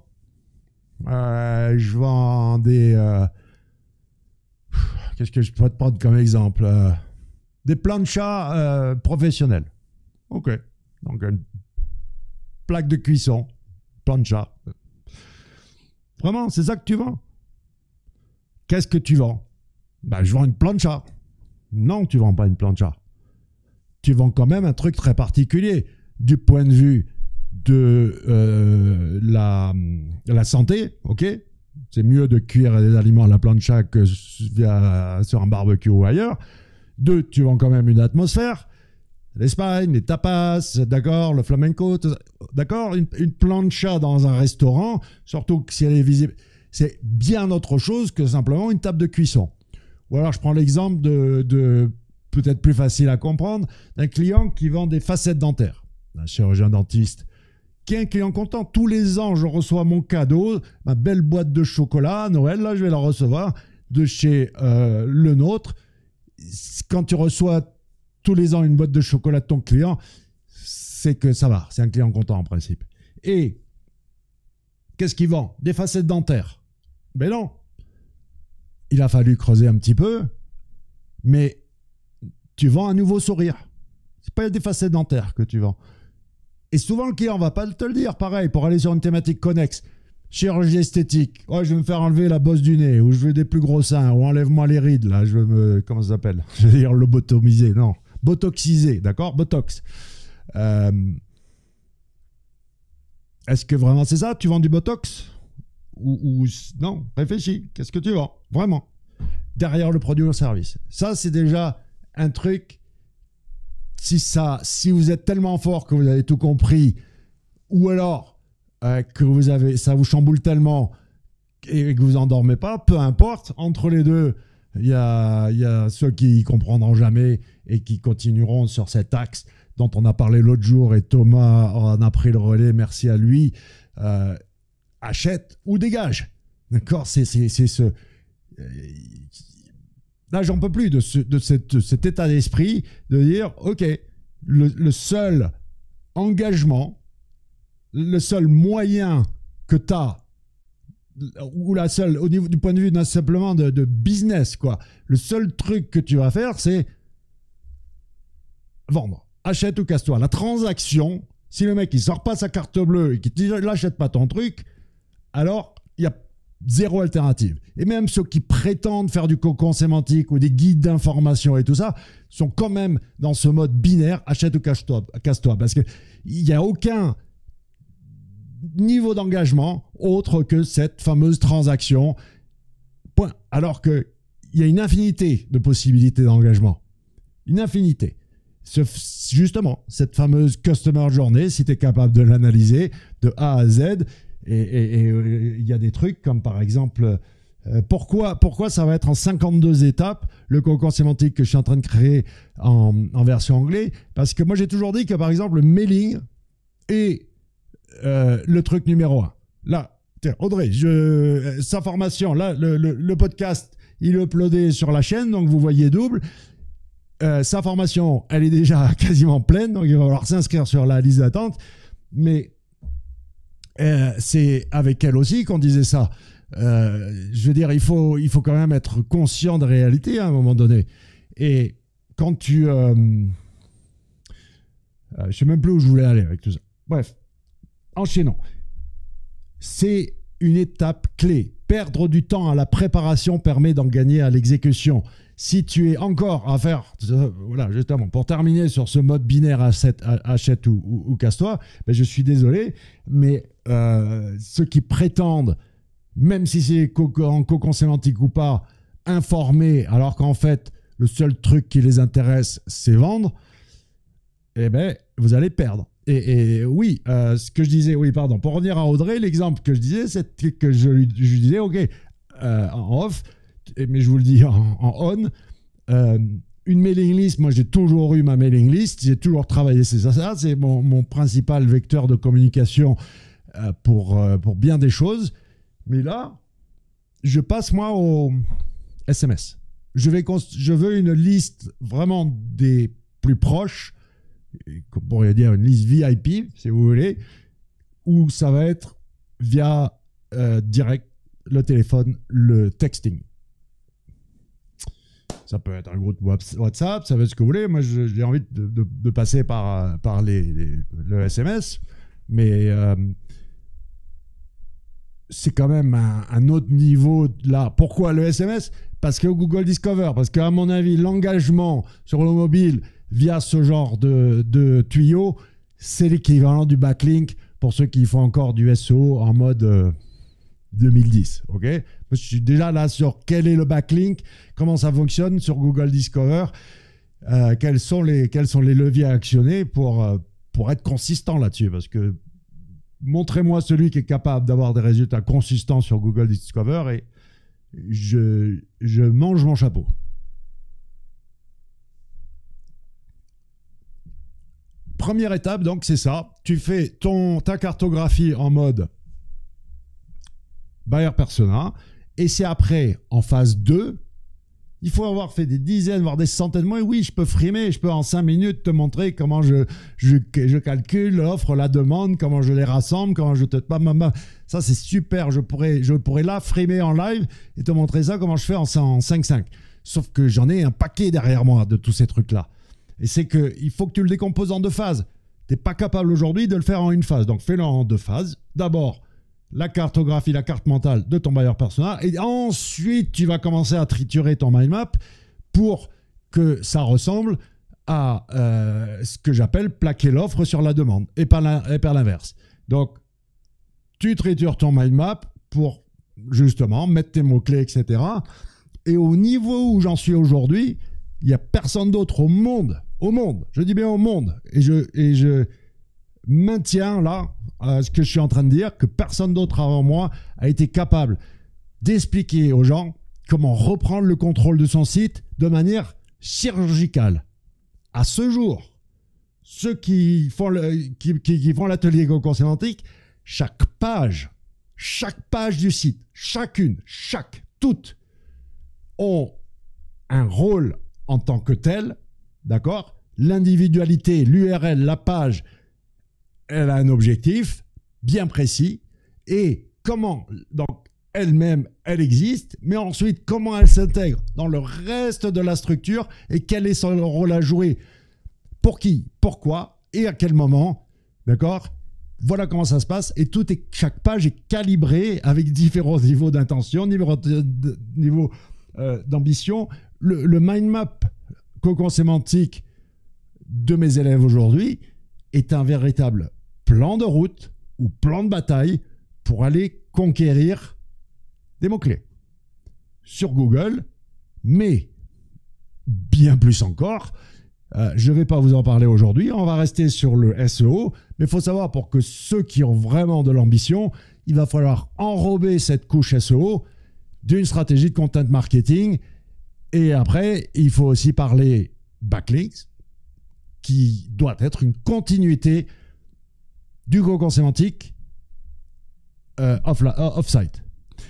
euh, Je vends des... Euh, qu'est-ce que je peux te prendre comme exemple? euh, Des planchas euh, professionnels. OK. Donc, une plaque de cuisson, plancha. Vraiment, c'est ça que tu vends? Qu'est-ce que tu vends? Ben, je vends une plancha. Non, tu ne vends pas une plancha. Tu vends quand même un truc très particulier du point de vue de euh, la, la santé, ok? C'est mieux de cuire des aliments à la plancha que via, sur un barbecue ou ailleurs. Deux, tu vends quand même une atmosphère. L'Espagne, les tapas, d'accord, le flamenco, d'accord? Une, une plancha dans un restaurant, surtout si elle est visible, c'est bien autre chose que simplement une table de cuisson. Ou alors, je prends l'exemple de, de peut-être plus facile à comprendre, d'un client qui vend des facettes dentaires, un chirurgien dentiste, qui est un client content. Tous les ans, je reçois mon cadeau, ma belle boîte de chocolat à Noël, là, je vais la recevoir de chez euh, Le Nôtre. Quand tu reçois tous les ans une boîte de chocolat de ton client, c'est que ça va, c'est un client content en principe. Et qu'est-ce qu'il vend? Des facettes dentaires. Ben non. Il a fallu creuser un petit peu, mais tu vends un nouveau sourire. Ce n'est pas des facettes dentaires que tu vends. Et souvent, le client ne va pas te le dire, pareil, pour aller sur une thématique connexe. chirurgie esthétique. Ouais, je vais me faire enlever la bosse du nez, ou je veux des plus gros seins, ou enlève-moi les rides, là, je veux me... Comment ça s'appelle? Je veux dire lobotomiser, non. Botoxiser, d'accord? Botox. Euh... Est-ce que vraiment c'est ça? Tu vends du Botox? ou, ou non, réfléchis. Qu'est-ce que tu vends? Vraiment. Derrière le produit ou le service. Ça, c'est déjà un truc. Si, ça, si vous êtes tellement fort que vous avez tout compris, ou alors euh, que vous avez, ça vous chamboule tellement et que vous endormez pas, peu importe, entre les deux, il y a, y a ceux qui comprendront jamais et qui continueront sur cet axe dont on a parlé l'autre jour et Thomas en a pris le relais, merci à lui. Euh, achète ou dégage. D'accord? C'est, c'est, c'est ce... Là, j'en peux plus de, ce, de, cette, de cet état d'esprit de dire, OK, le, le seul engagement, le seul moyen que tu as, ou la seule, au niveau du point de vue d'un simplement de, de business, quoi, le seul truc que tu vas faire, c'est vendre. Achète ou casse-toi. La transaction, si le mec il sort pas sa carte bleue et qu'il ne l'achète pas ton truc, alors il y a zéro alternative. Et même ceux qui prétendent faire du cocon sémantique ou des guides d'information et tout ça sont quand même dans ce mode binaire, achète ou casse-toi, casse-toi parce qu'il n'y a aucun niveau d'engagement autre que cette fameuse transaction. Point. Alors qu'il y a une infinité de possibilités d'engagement. Une infinité. Ce, justement, cette fameuse customer journey, si tu es capable de l'analyser de A à Z, et il y a des trucs comme par exemple, euh, pourquoi, pourquoi ça va être en cinquante-deux étapes, le cocon sémantique que je suis en train de créer en, en version anglaise. Parce que moi, j'ai toujours dit que par exemple, le mailing est euh, le truc numéro un. Là, tiens, Audrey, je, sa formation, là, le, le, le podcast, il est uploadé sur la chaîne, donc vous voyez double. Euh, sa formation, elle est déjà quasiment pleine, donc il va falloir s'inscrire sur la liste d'attente. Mais euh, c'est avec elle aussi qu'on disait ça. Euh, je veux dire, il faut, il faut quand même être conscient de réalité à un moment donné. Et quand tu... Euh, euh, je ne sais même plus où je voulais aller avec tout ça. Bref, enchaînons. C'est une étape clé. Perdre du temps à la préparation permet d'en gagner à l'exécution. Si tu es encore à faire, voilà, justement, pour terminer sur ce mode binaire achète, achète ou, ou, ou casse-toi, ben je suis désolé, mais euh, ceux qui prétendent, même si c'est en cocon sémantique ou pas, informer, alors qu'en fait, le seul truc qui les intéresse, c'est vendre, eh ben, vous allez perdre. Et, et oui, euh, ce que je disais, oui, pardon, pour revenir à Audrey, l'exemple que je disais, c'est que je lui, je lui disais, OK, euh, en off, mais je vous le dis en, en on, euh, une mailing list, moi j'ai toujours eu ma mailing list, j'ai toujours travaillé, c'est ça, ça c'est mon, mon principal vecteur de communication euh, pour, euh, pour bien des choses. Mais là, je passe moi au S M S. Je, vais je veux une liste vraiment des plus proches, on pourrait dire une liste V I P, si vous voulez, où ça va être via euh, direct le téléphone, le texting. Ça peut être un groupe WhatsApp, ça peut être ce que vous voulez. Moi, j'ai envie de, de, de passer par, par les, les, le S M S, mais euh, c'est quand même un, un autre niveau là. Pourquoi le S M S? Parce que Google Discover, parce qu'à mon avis, l'engagement sur le mobile via ce genre de, de tuyau, c'est l'équivalent du backlink pour ceux qui font encore du S E O en mode euh, deux mille dix. Ok, je suis déjà là sur quel est le backlink, comment ça fonctionne sur Google Discover, euh, quels, sont les, quels sont les leviers à actionner pour, euh, pour être consistant là-dessus. Parce que montrez-moi celui qui est capable d'avoir des résultats consistants sur Google Discover et je, je mange mon chapeau. Première étape, donc, c'est ça. Tu fais ton, ta cartographie en mode buyer persona. Et c'est après, en phase deux, il faut avoir fait des dizaines, voire des centaines de mots. Et oui, je peux frimer, je peux en cinq minutes te montrer comment je, je, je calcule l'offre, la demande, comment je les rassemble, comment je te... Ça, c'est super. Je pourrais, je pourrais là frimer en live et te montrer ça, comment je fais en cinq cinq. Sauf que j'en ai un paquet derrière moi de tous ces trucs-là. Et c'est qu'il faut que tu le décomposes en deux phases. Tu n'es pas capable aujourd'hui de le faire en une phase. Donc, fais-le en deux phases. D'abord, la cartographie, la carte mentale de ton buyer persona, et ensuite tu vas commencer à triturer ton mind map pour que ça ressemble à euh, ce que j'appelle plaquer l'offre sur la demande et pas l'inverse. Donc, tu tritures ton mind map pour justement mettre tes mots-clés, et cetera. Et au niveau où j'en suis aujourd'hui, il n'y a personne d'autre au monde, au monde, je dis bien au monde, et je, et je maintiens là euh, ce que je suis en train de dire, que personne d'autre avant moi a été capable d'expliquer aux gens comment reprendre le contrôle de son site de manière chirurgicale. À ce jour, ceux qui font le, qui, qui, qui font l'atelier cocon sémantique, chaque page, chaque page du site, chacune, chaque, toutes, ont un rôle en tant que tel, d'accord? L'individualité, l'U R L, la page, elle a un objectif bien précis. Et comment, donc, elle-même, elle existe, mais ensuite, comment elle s'intègre dans le reste de la structure et quel est son rôle à jouer, pour qui, pourquoi et à quel moment, d'accord? Voilà comment ça se passe, et tout est, chaque page est calibrée avec différents niveaux d'intention, niveau, niveau euh, d'ambition. Le, le mind map cocon sémantique de mes élèves aujourd'hui est un véritable plan de route ou plan de bataille pour aller conquérir des mots-clés sur Google, mais bien plus encore, euh, je ne vais pas vous en parler aujourd'hui, on va rester sur le S E O, mais il faut savoir, pour que ceux qui ont vraiment de l'ambition, il va falloir enrober cette couche S E O d'une stratégie de content marketing, et après, il faut aussi parler backlinks, qui doit être une continuité du cocon sémantique euh, off-site.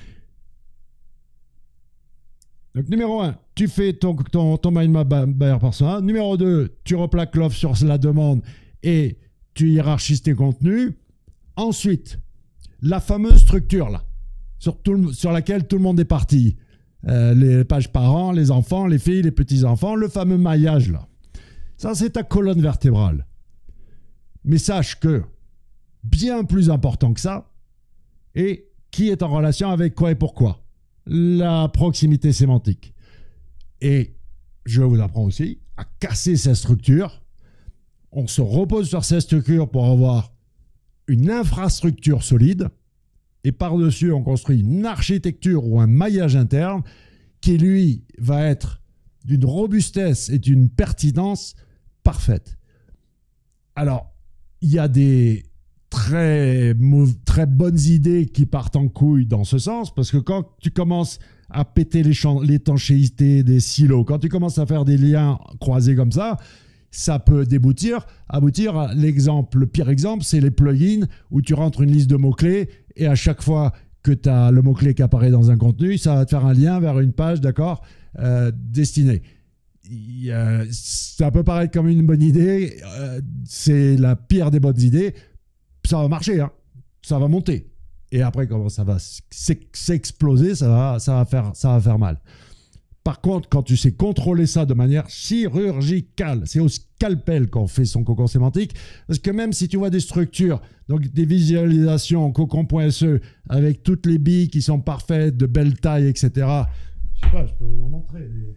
Donc, numéro un, tu fais ton, ton, ton mind map buyer persona. Numéro deux, tu replaques l'offre sur la demande et tu hiérarchises tes contenus. Ensuite, la fameuse structure là, sur, tout le, sur laquelle tout le monde est parti. Euh, les pages parents, les enfants, les filles, les petits-enfants, le fameux maillage là. Ça, c'est ta colonne vertébrale. Mais sache que, bien plus important que ça, et qui est en relation avec quoi et pourquoi? La proximité sémantique. Et je vous apprends aussi à casser cette structure. On se repose sur cette structure pour avoir une infrastructure solide, et par-dessus, on construit une architecture ou un maillage interne qui, lui, va être d'une robustesse et d'une pertinence parfaite. Alors, il y a des très, très bonnes idées qui partent en couille dans ce sens, parce que quand tu commences à péter l'étanchéité des silos, quand tu commences à faire des liens croisés comme ça, ça peut déboutir, aboutir à l'exemple, le pire exemple, c'est les plugins où tu rentres une liste de mots-clés et à chaque fois que tu as le mot-clé qui apparaît dans un contenu, ça va te faire un lien vers une page, d'accord, euh, destinée. Euh, ça peut paraître comme une bonne idée, euh, c'est la pire des bonnes idées. Ça va marcher, hein, ça va monter. Et après, quand ça va s'exploser, ça va, ça va faire, ça va faire mal. Par contre, quand tu sais contrôler ça de manière chirurgicale, c'est au scalpel qu'on fait son cocon sémantique, parce que même si tu vois des structures, donc des visualisations cocon.se avec toutes les billes qui sont parfaites, de belle taille, et cetera. Je sais pas, je peux vous en montrer. Des...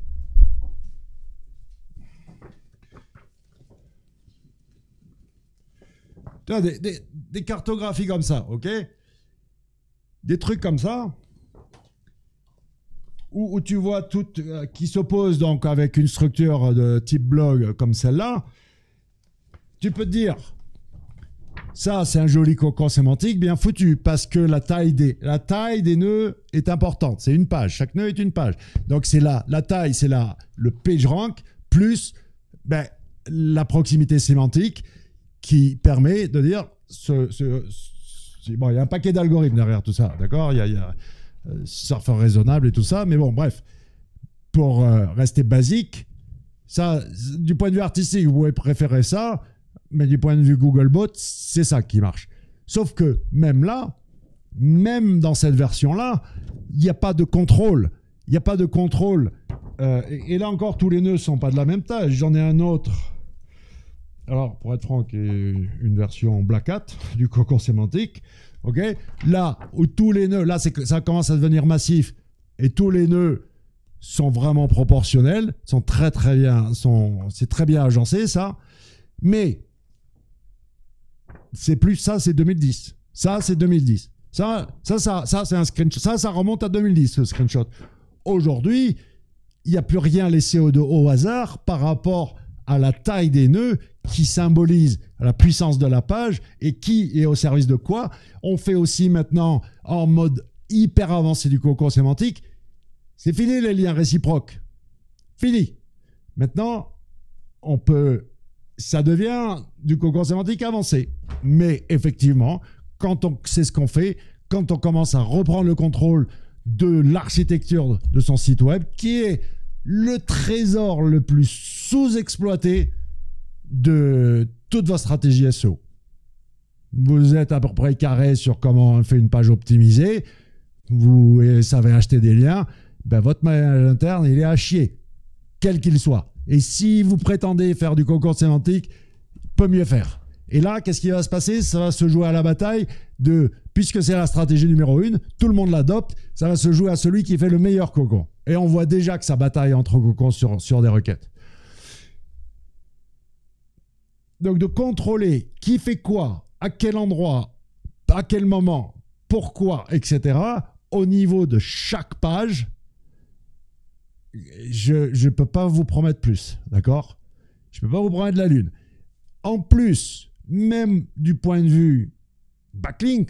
Tu vois, des, des, des cartographies comme ça, ok? Des trucs comme ça. Où, où tu vois tout euh, qui s'oppose donc avec une structure de type blog comme celle-là, tu peux te dire, ça c'est un joli cocon sémantique bien foutu, parce que la taille des, la taille des nœuds est importante, c'est une page, chaque nœud est une page. Donc c'est là, la taille c'est là, le PageRank plus ben, la proximité sémantique qui permet de dire, ce, ce, ce, bon, il y a un paquet d'algorithmes derrière tout ça, d'accord, il y a, il y a surfer raisonnable et tout ça, mais bon, bref, pour euh, rester basique, ça, du point de vue artistique, vous pouvez préférer ça, mais du point de vue Googlebot, c'est ça qui marche. Sauf que même là, même dans cette version-là, il n'y a pas de contrôle. Il n'y a pas de contrôle. Euh, et, et là encore, tous les nœuds ne sont pas de la même taille. J'en ai un autre. alors pour être franc, qui est une version Black Hat du cocon sémantique, ok, là où tous les nœuds, là c'est que ça commence à devenir massif et tous les nœuds sont vraiment proportionnels, sont très très bien, sont, c'est très bien agencé ça, mais c'est plus ça, c'est deux mille dix, ça c'est deux mille dix, ça, ça, ça, ça c'est un screenshot, ça, ça remonte à deux mille dix ce screenshot. Aujourd'hui, il n'y a plus rien laissé au, au hasard par rapport à la taille des nœuds qui symbolise la puissance de la page et qui est au service de quoi. On fait aussi maintenant en mode hyper avancé du cocon sémantique. C'est fini les liens réciproques. Fini. Maintenant, on peut, ça devient du cocon sémantique avancé. Mais effectivement, quand on sait ce qu'on fait, quand on commence à reprendre le contrôle de l'architecture de son site web, qui est le trésor le plus sous-exploité de toute votre stratégie S E O. Vous êtes à peu près carré sur comment on fait une page optimisée, vous savez acheter des liens, ben votre maillage interne, il est à chier, quel qu'il soit. Et si vous prétendez faire du cocon sémantique, peut mieux faire. Et là, qu'est-ce qui va se passer? Ça va se jouer à la bataille de, puisque c'est la stratégie numéro une, tout le monde l'adopte, ça va se jouer à celui qui fait le meilleur cocon. Et on voit déjà que ça bataille entre cocons sur, sur des requêtes. Donc de contrôler qui fait quoi, à quel endroit, à quel moment, pourquoi, et cetera, au niveau de chaque page, je ne peux pas vous promettre plus, d'accord? Je ne peux pas vous promettre la lune. En plus, même du point de vue backlink,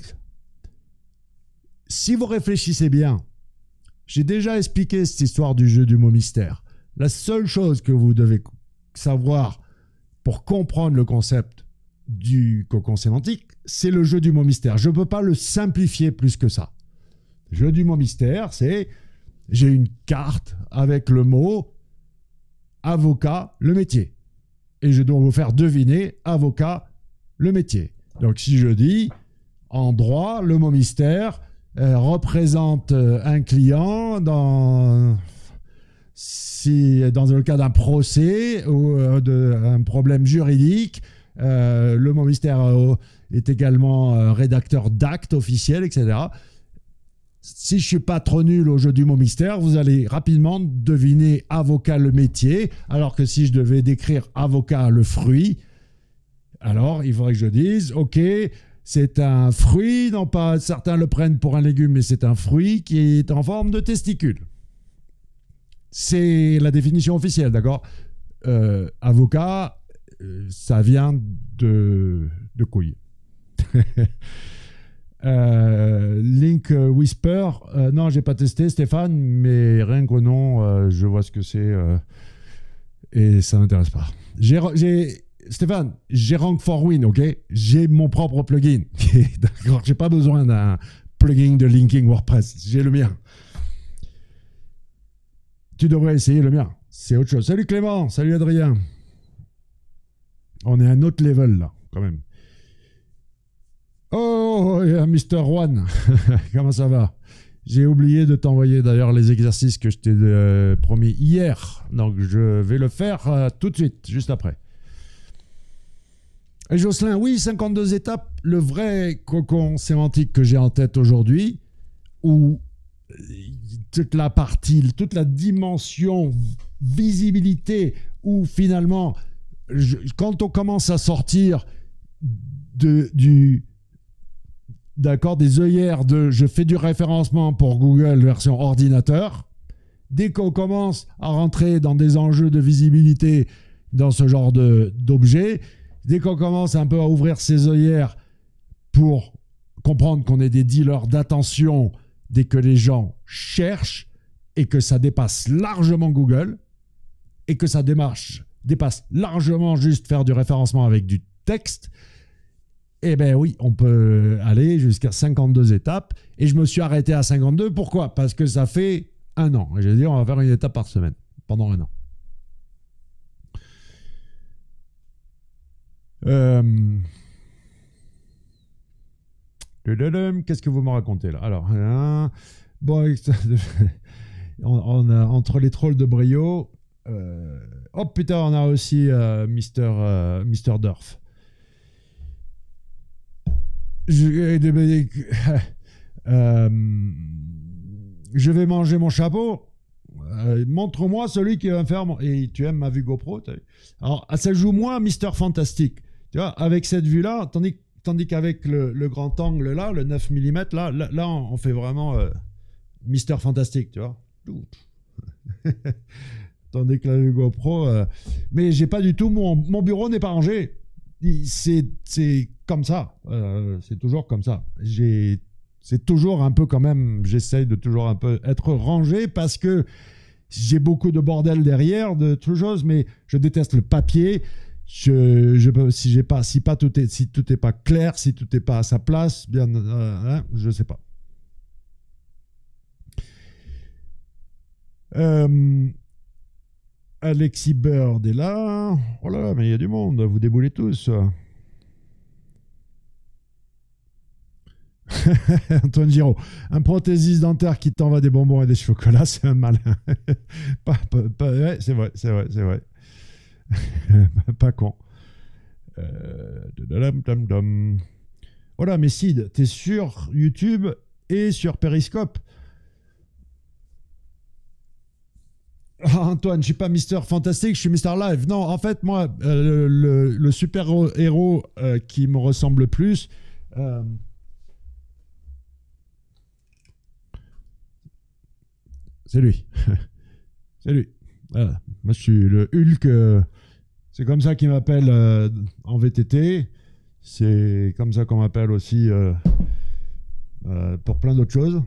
si vous réfléchissez bien, j'ai déjà expliqué cette histoire du jeu du mot mystère. La seule chose que vous devez savoir pour comprendre le concept du cocon sémantique, c'est le jeu du mot mystère. Je ne peux pas le simplifier plus que ça. Le jeu du mot mystère, c'est j'ai une carte avec le mot avocat, le métier. Et je dois vous faire deviner avocat, le métier. Donc si je dis en droit, le mot mystère euh, représente euh, un client dans, si, dans le cas d'un procès ou euh, d'un problème juridique. Euh, le mot mystère euh, est également euh, rédacteur d'actes officiels, et cetera. Si je ne suis pas trop nul au jeu du mot mystère, vous allez rapidement deviner avocat le métier, alors que si je devais décrire avocat le fruit, alors il faudrait que je dise, ok, c'est un fruit, non pas certains le prennent pour un légume, mais c'est un fruit qui est en forme de testicule. C'est la définition officielle, d'accord? euh, Avocat, euh, ça vient de, de couille. Euh, Link Whisper, euh, non, j'ai pas testé, Stéphane, mais rien qu'au nom, euh, je vois ce que c'est euh, et ça m'intéresse pas. J'ai, j'ai, Stéphane, j'ai Rank for Win, ok? J'ai mon propre plugin. D'accord, j'ai pas besoin d'un plugin de linking WordPress, j'ai le mien. Tu devrais essayer le mien, c'est autre chose. Salut Clément, salut Adrien. On est à un autre level là, quand même. Oh, il y a mister One. Comment ça va? J'ai oublié de t'envoyer d'ailleurs les exercices que je t'ai euh, promis hier. Donc je vais le faire euh, tout de suite, juste après. Et Jocelyn, oui, cinquante-deux étapes. Le vrai cocon sémantique que j'ai en tête aujourd'hui, où toute la partie, toute la dimension visibilité, où finalement, je, quand on commence à sortir de, du... D'accord, des œillères de je fais du référencement pour Google version ordinateur. Dès qu'on commence à rentrer dans des enjeux de visibilité dans ce genre de, d'objets, dès qu'on commence un peu à ouvrir ses œillères pour comprendre qu'on est des dealers d'attention dès que les gens cherchent et que ça dépasse largement Google et que ça démarche, dépasse largement juste faire du référencement avec du texte, eh bien oui, on peut aller jusqu'à cinquante-deux étapes. Et je me suis arrêté à cinquante-deux. Pourquoi? Parce que ça fait un an. Et j'ai dit, on va faire une étape par semaine pendant un an. Euh... Qu'est-ce que vous me racontez là? Alors, hein, bon, on, on a, entre les trolls de Brio, Euh, oh putain, on a aussi euh, Mister Euh, Mister Durf. Je, euh, je vais manger mon chapeau. Euh, montre-moi celui qui va me faire. Mon... Et tu aimes ma vue GoPro. Alors, ça joue moins Mister Fantastic. Tu vois, avec cette vue-là, tandis, tandis qu'avec le, le grand angle là, le neuf millimètres, là, là, là on fait vraiment euh, Mister Fantastic, tu vois. Tandis que la vue GoPro. Euh... Mais j'ai pas du tout. Mon, mon bureau n'est pas rangé. C'est comme ça. Euh, c'est toujours comme ça. J'ai. C'est toujours un peu quand même, j'essaye de toujours un peu être rangé parce que j'ai beaucoup de bordel derrière, de toutes choses, mais je déteste le papier. Je, je, si, j'ai pas, si, pas tout est, si tout n'est pas clair, si tout n'est pas à sa place, bien, euh, hein, je ne sais pas. Euh, Alexis Bird est là. Oh là là, mais il y a du monde, vous déboulez tous. Antoine Giraud, un prothésiste dentaire qui t'envoie des bonbons et des chocolats, c'est un malin. pas, pas, pas, ouais, c'est vrai, c'est vrai, c'est vrai. Pas con. Euh, voilà, mais Sid, t'es sur YouTube et sur Periscope. Ah, Antoine, je suis pas Mister Fantastic, je suis Mister Live. Non, en fait, moi, euh, le, le super-héros euh, qui me ressemble le plus... Euh, c'est lui. C'est lui. Voilà. Moi, je suis le Hulk. Euh, c'est comme ça qu'ils m'appellent euh, en V T T. C'est comme ça qu'on m'appelle aussi euh, euh, pour plein d'autres choses.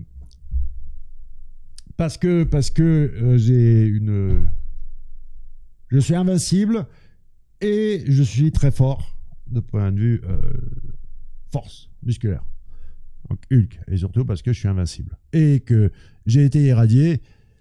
Parce que, parce que euh, j'ai une... Je suis invincible et je suis très fort de point de vue euh, force musculaire. Donc Hulk, et surtout parce que je suis invincible. Et que j'ai été irradié,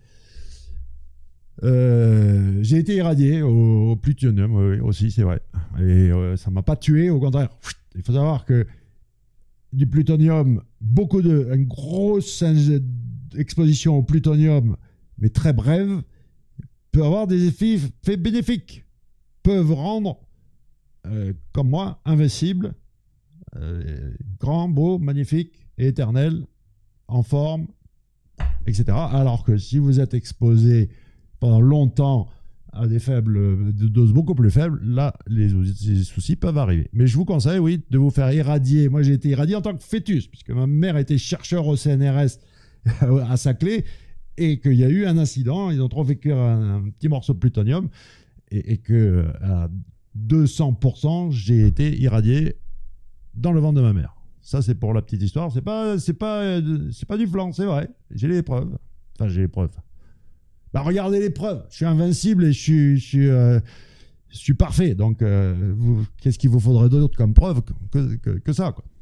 euh, j'ai été irradié au, au plutonium oui, aussi, c'est vrai. Et euh, ça ne m'a pas tué, au contraire. Il faut savoir que du plutonium, beaucoup de, une grosse exposition au plutonium, mais très brève, peut avoir des effets, effets bénéfiques, peuvent rendre, euh, comme moi, invincible, Euh, grand, beau, magnifique et éternel, en forme, et cetera. Alors que si vous êtes exposé pendant longtemps à des faibles, de doses beaucoup plus faibles, là, les, les soucis peuvent arriver. Mais je vous conseille, oui, de vous faire irradier. Moi, j'ai été irradié en tant que fœtus, puisque ma mère était chercheur au C N R S à Saclay, et qu'il y a eu un incident, ils ont trop fait cuire un, un petit morceau de plutonium, et, et que à deux cents pour cent, j'ai été irradié dans le ventre de ma mère. Ça, c'est pour la petite histoire. C'est pas, c'est pas, c'est pas du flan, c'est vrai. J'ai les preuves. Enfin, j'ai les preuves. Bah, regardez les preuves. Je suis invincible et je suis, je suis, euh, je suis parfait. Donc, euh, vous, qu'est-ce qu'il vous faudrait d'autre comme preuve que, que, que ça, quoi.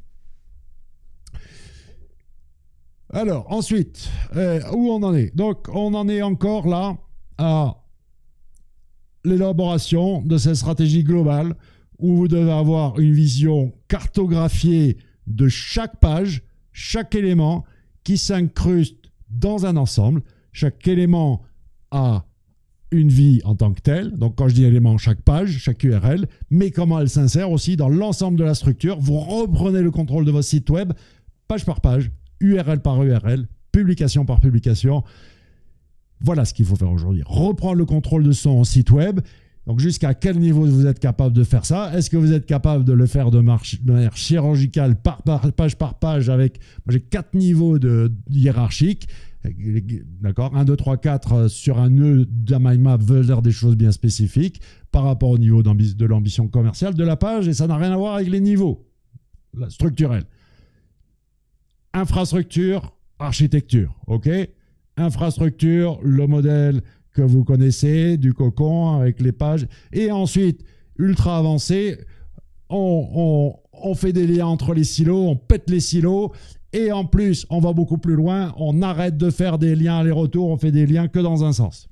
Alors, ensuite, euh, où on en est? Donc, on en est encore là à l'élaboration de cette stratégie globale où vous devez avoir une vision cartographiée de chaque page, chaque élément qui s'incruste dans un ensemble. Chaque élément a une vie en tant que telle. Donc, quand je dis élément, chaque page, chaque U R L, mais comment elle s'insère aussi dans l'ensemble de la structure. Vous reprenez le contrôle de votre site web, page par page, U R L par U R L, publication par publication. Voilà ce qu'il faut faire aujourd'hui. Reprendre le contrôle de son site web. Donc, jusqu'à quel niveau vous êtes capable de faire ça? Est-ce que vous êtes capable de le faire de, marche, de manière chirurgicale, par, par, page par page, avec... Moi, j'ai quatre niveaux de, de hiérarchiques. D'accord, un, deux, trois, quatre sur un nœud d'un mind map veut dire des choses bien spécifiques par rapport au niveau de l'ambition commerciale de la page, et ça n'a rien à voir avec les niveaux structurels. Infrastructure, architecture, ok? Infrastructure, le modèle que vous connaissez, du cocon avec les pages. Et ensuite, ultra avancé, on, on, on fait des liens entre les silos, on pète les silos. Et en plus, on va beaucoup plus loin, on arrête de faire des liens aller-retour, on fait des liens que dans un sens.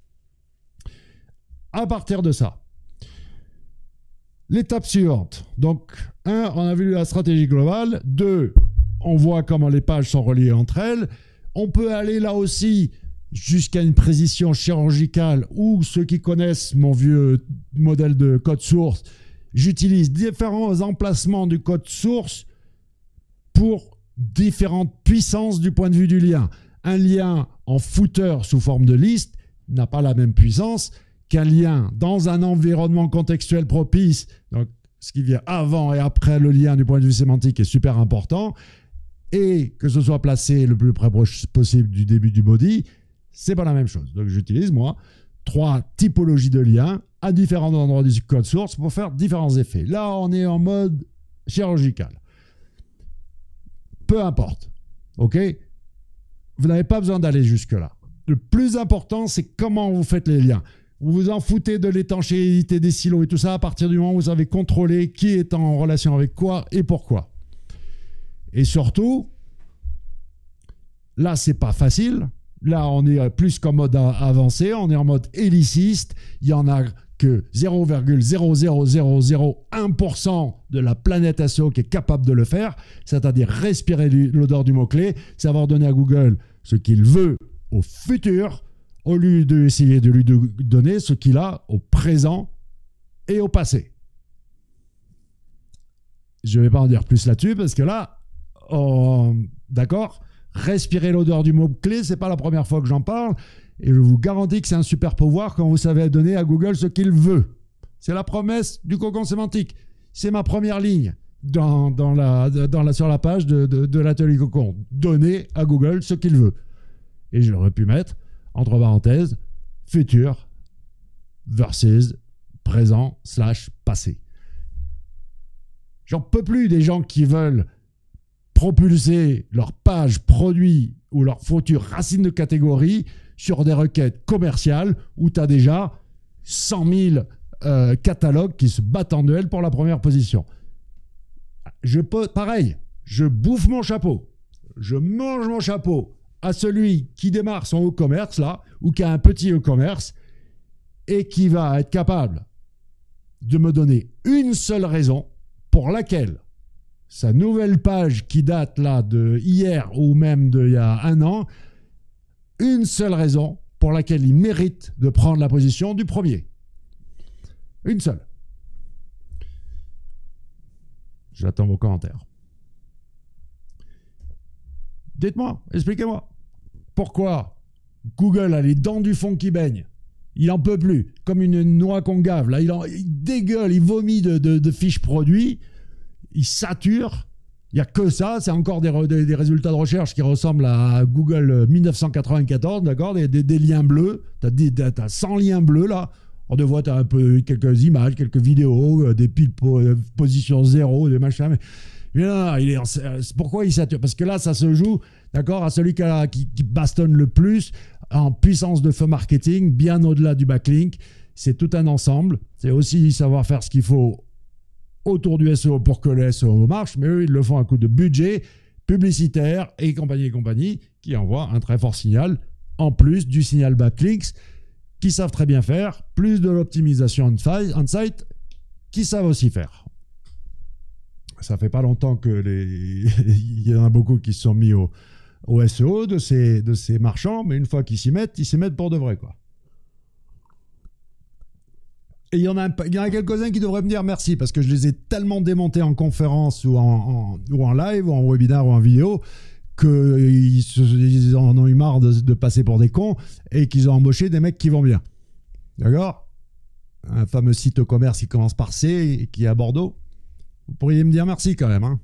À partir de ça, l'étape suivante. Donc, un, on a vu la stratégie globale. Deux, on voit comment les pages sont reliées entre elles. On peut aller là aussi jusqu'à une précision chirurgicale, ou ceux qui connaissent mon vieux modèle de code source, j'utilise différents emplacements du code source pour différentes puissances du point de vue du lien. Un lien en footer sous forme de liste n'a pas la même puissance qu'un lien dans un environnement contextuel propice. Donc, ce qui vient avant et après le lien du point de vue sémantique est super important. Et que ce soit placé le plus près possible du début du body, c'est pas la même chose. Donc j'utilise, moi, trois typologies de liens à différents endroits du code source pour faire différents effets. Là, on est en mode chirurgical. Peu importe. OK? Vous n'avez pas besoin d'aller jusque-là. Le plus important, c'est comment vous faites les liens. Vous vous en foutez de l'étanchéité des silos et tout ça à partir du moment où vous avez contrôlé qui est en relation avec quoi et pourquoi. Et surtout, là, c'est pas facile. Là, on est plus qu'en mode avancé. On est en mode héliciste. Il y en a que zéro virgule zéro zéro zéro zéro un pour cent de la planète S E O qui est capable de le faire, c'est-à-dire respirer l'odeur du mot-clé, savoir donner à Google ce qu'il veut au futur, au lieu d'essayer de lui donner ce qu'il a au présent et au passé. Je ne vais pas en dire plus là-dessus parce que là, oh, d'accord, respirer l'odeur du mot-clé, ce n'est pas la première fois que j'en parle. Et je vous garantis que c'est un super pouvoir quand vous savez donner à Google ce qu'il veut. C'est la promesse du cocon sémantique. C'est ma première ligne dans, dans la, dans la, sur la page de, de, de l'atelier cocon. Donner à Google ce qu'il veut. Et j'aurais pu mettre, entre parenthèses, futur versus présent slash passé. J'en peux plus des gens qui veulent propulser leur page produit ou leur future racine de catégorie sur des requêtes commerciales où tu as déjà cent mille euh, catalogues qui se battent en duel pour la première position. Je peux, pareil, je bouffe mon chapeau, je mange mon chapeau à celui qui démarre son e-commerce là, ou qui a un petit e-commerce et qui va être capable de me donner une seule raison pour laquelle sa nouvelle page qui date là de hier ou même d'il y a un an, une seule raison pour laquelle il mérite de prendre la position du premier. Une seule. J'attends vos commentaires. Dites-moi, expliquez-moi. Pourquoi Google a les dents du fond qui baignent? Il n'en peut plus. Comme une noix qu'on gave. Là, il, en, il dégueule, il vomit de, de, de fiches produits. Il sature. Il n'y a que ça. C'est encore des, des, des résultats de recherche qui ressemblent à Google mille neuf cent quatre-vingt-quatorze, d'accord, des, des, des liens bleus. Tu as cent liens bleus, là. On te voit, tu as un peu quelques images, quelques vidéos, des piles po, position zéro, des machins. Mais, mais non, non, il est en, pourquoi il sature? Parce que là, ça se joue, d'accord, à celui qui, a, qui, qui bastonne le plus en puissance de feu marketing, bien au-delà du backlink. C'est tout un ensemble. C'est aussi savoir faire ce qu'il faut autour du S E O pour que le S E O marche, mais eux, ils le font à coup de budget publicitaire et compagnie et compagnie qui envoient un très fort signal, en plus du signal backlinks, qui savent très bien faire, plus de l'optimisation on-site, qui savent aussi faire. Ça fait pas longtemps que les... il y en a beaucoup qui se sont mis au, au S E O de ces, de ces marchands, mais une fois qu'ils s'y mettent, ils s'y mettent pour de vrai, quoi. Et il y en a, il y en a quelques-uns qui devraient me dire merci, parce que je les ai tellement démontés en conférence ou en, en, ou en live, ou en webinaire, ou en vidéo, qu'ils ils en ont eu marre de, de passer pour des cons et qu'ils ont embauché des mecs qui vont bien. D'accord? Un fameux site au commerce qui commence par C et qui est à Bordeaux. Vous pourriez me dire merci quand même. Hein,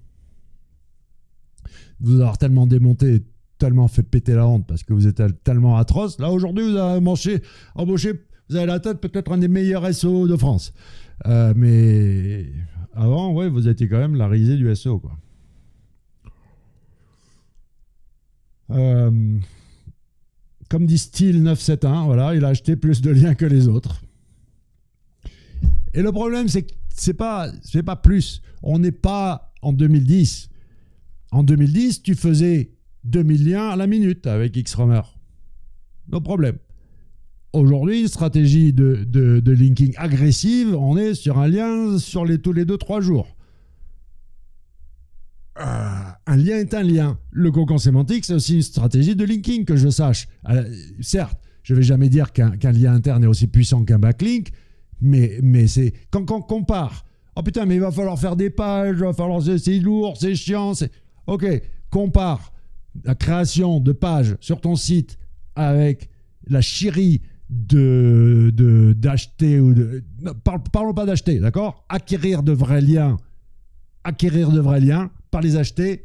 de vous avoir tellement démonté, tellement fait péter la honte parce que vous êtes tellement atroce. Là, aujourd'hui, vous avez embauché, embauché, vous avez la tête peut-être un des meilleurs S E O de France. Euh, mais avant, ouais, vous étiez quand même la risée du S E O, quoi. Euh, comme dit Style neuf cent soixante-dix-un, voilà, il a acheté plus de liens que les autres. Et le problème, c'est que c'est pas, c'est pas plus. On n'est pas en deux mille dix. En deux mille dix, tu faisais deux mille liens à la minute avec Xromer. No problème. Aujourd'hui, stratégie de, de, de linking agressive, on est sur un lien sur les, tous les deux trois jours. Euh, un lien est un lien. Le cocon sémantique, c'est aussi une stratégie de linking, que je sache. Alors, certes, je ne vais jamais dire qu'un qu'un lien interne est aussi puissant qu'un backlink, mais, mais c'est quand, quand on compare. Oh putain, mais il va falloir faire des pages, il va falloir, c'est lourd, c'est chiant. Ok, compare la création de pages sur ton site avec la chierie de, de, d'acheter ou de... Non, parlons pas d'acheter, d'accord? Acquérir de vrais liens, acquérir de vrais liens, pas les acheter.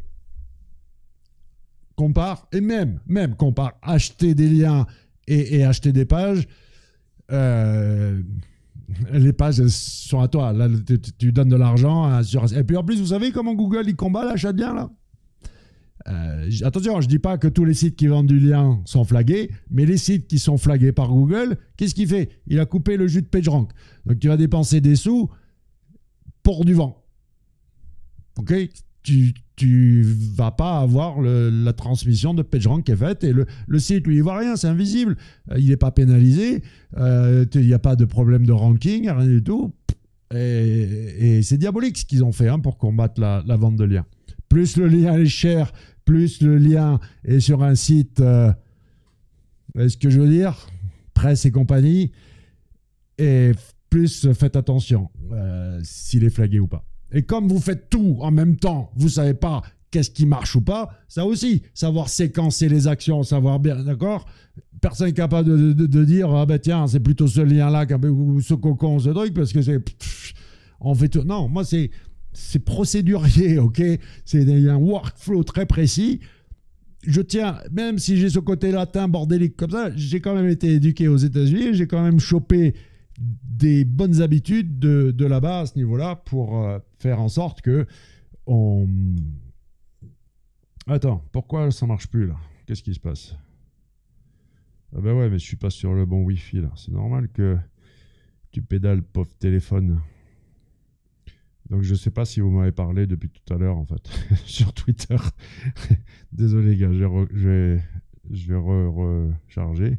Compare, et même, même compare acheter des liens et, et acheter des pages. Euh, les pages sont à toi. Là, tu, tu donnes de l'argent. Et puis en plus, vous savez comment Google il combat l'achat de liens là? Euh, attention, je ne dis pas que tous les sites qui vendent du lien sont flagués, mais les sites qui sont flagués par Google, qu'est-ce qu'il fait? Il a coupé le jus de PageRank. Donc tu vas dépenser des sous pour du vent. Ok? Tu tu vas pas avoir le, la transmission de PageRank qui est faite et le, le site, lui, il voit rien, c'est invisible. Euh, il n'est pas pénalisé, euh, il n'y a pas de problème de ranking, rien du tout. Et, et c'est diabolique ce qu'ils ont fait hein, pour combattre la, la vente de liens. Plus le lien est cher, plus le lien est sur un site, euh, est-ce que je veux dire, presse et compagnie, et plus faites attention euh, s'il est flagué ou pas. Et comme vous faites tout en même temps, vous ne savez pas qu'est-ce qui marche ou pas, ça aussi, savoir séquencer les actions, savoir bien, d'accord? Personne n'est capable de, de, de dire, ah ben tiens, c'est plutôt ce lien-là, ou ce cocon, ce truc, parce que c'est... On fait tout. Non, moi, c'est... C'est procédurier, ok? C'est un workflow très précis. Je tiens, même si j'ai ce côté latin bordélique comme ça, j'ai quand même été éduqué aux États-Unis, j'ai quand même chopé des bonnes habitudes de, de là-bas à ce niveau-là pour euh, faire en sorte que on... Attends, pourquoi ça marche plus là? Qu'est-ce qui se passe? Ah ben ouais, mais je suis pas sur le bon Wi-Fi là. C'est normal que tu pédales, pauvre téléphone. Donc je sais pas si vous m'avez parlé depuis tout à l'heure en fait sur Twitter. Désolé gars, je vais, re, je vais, je vais re, recharger.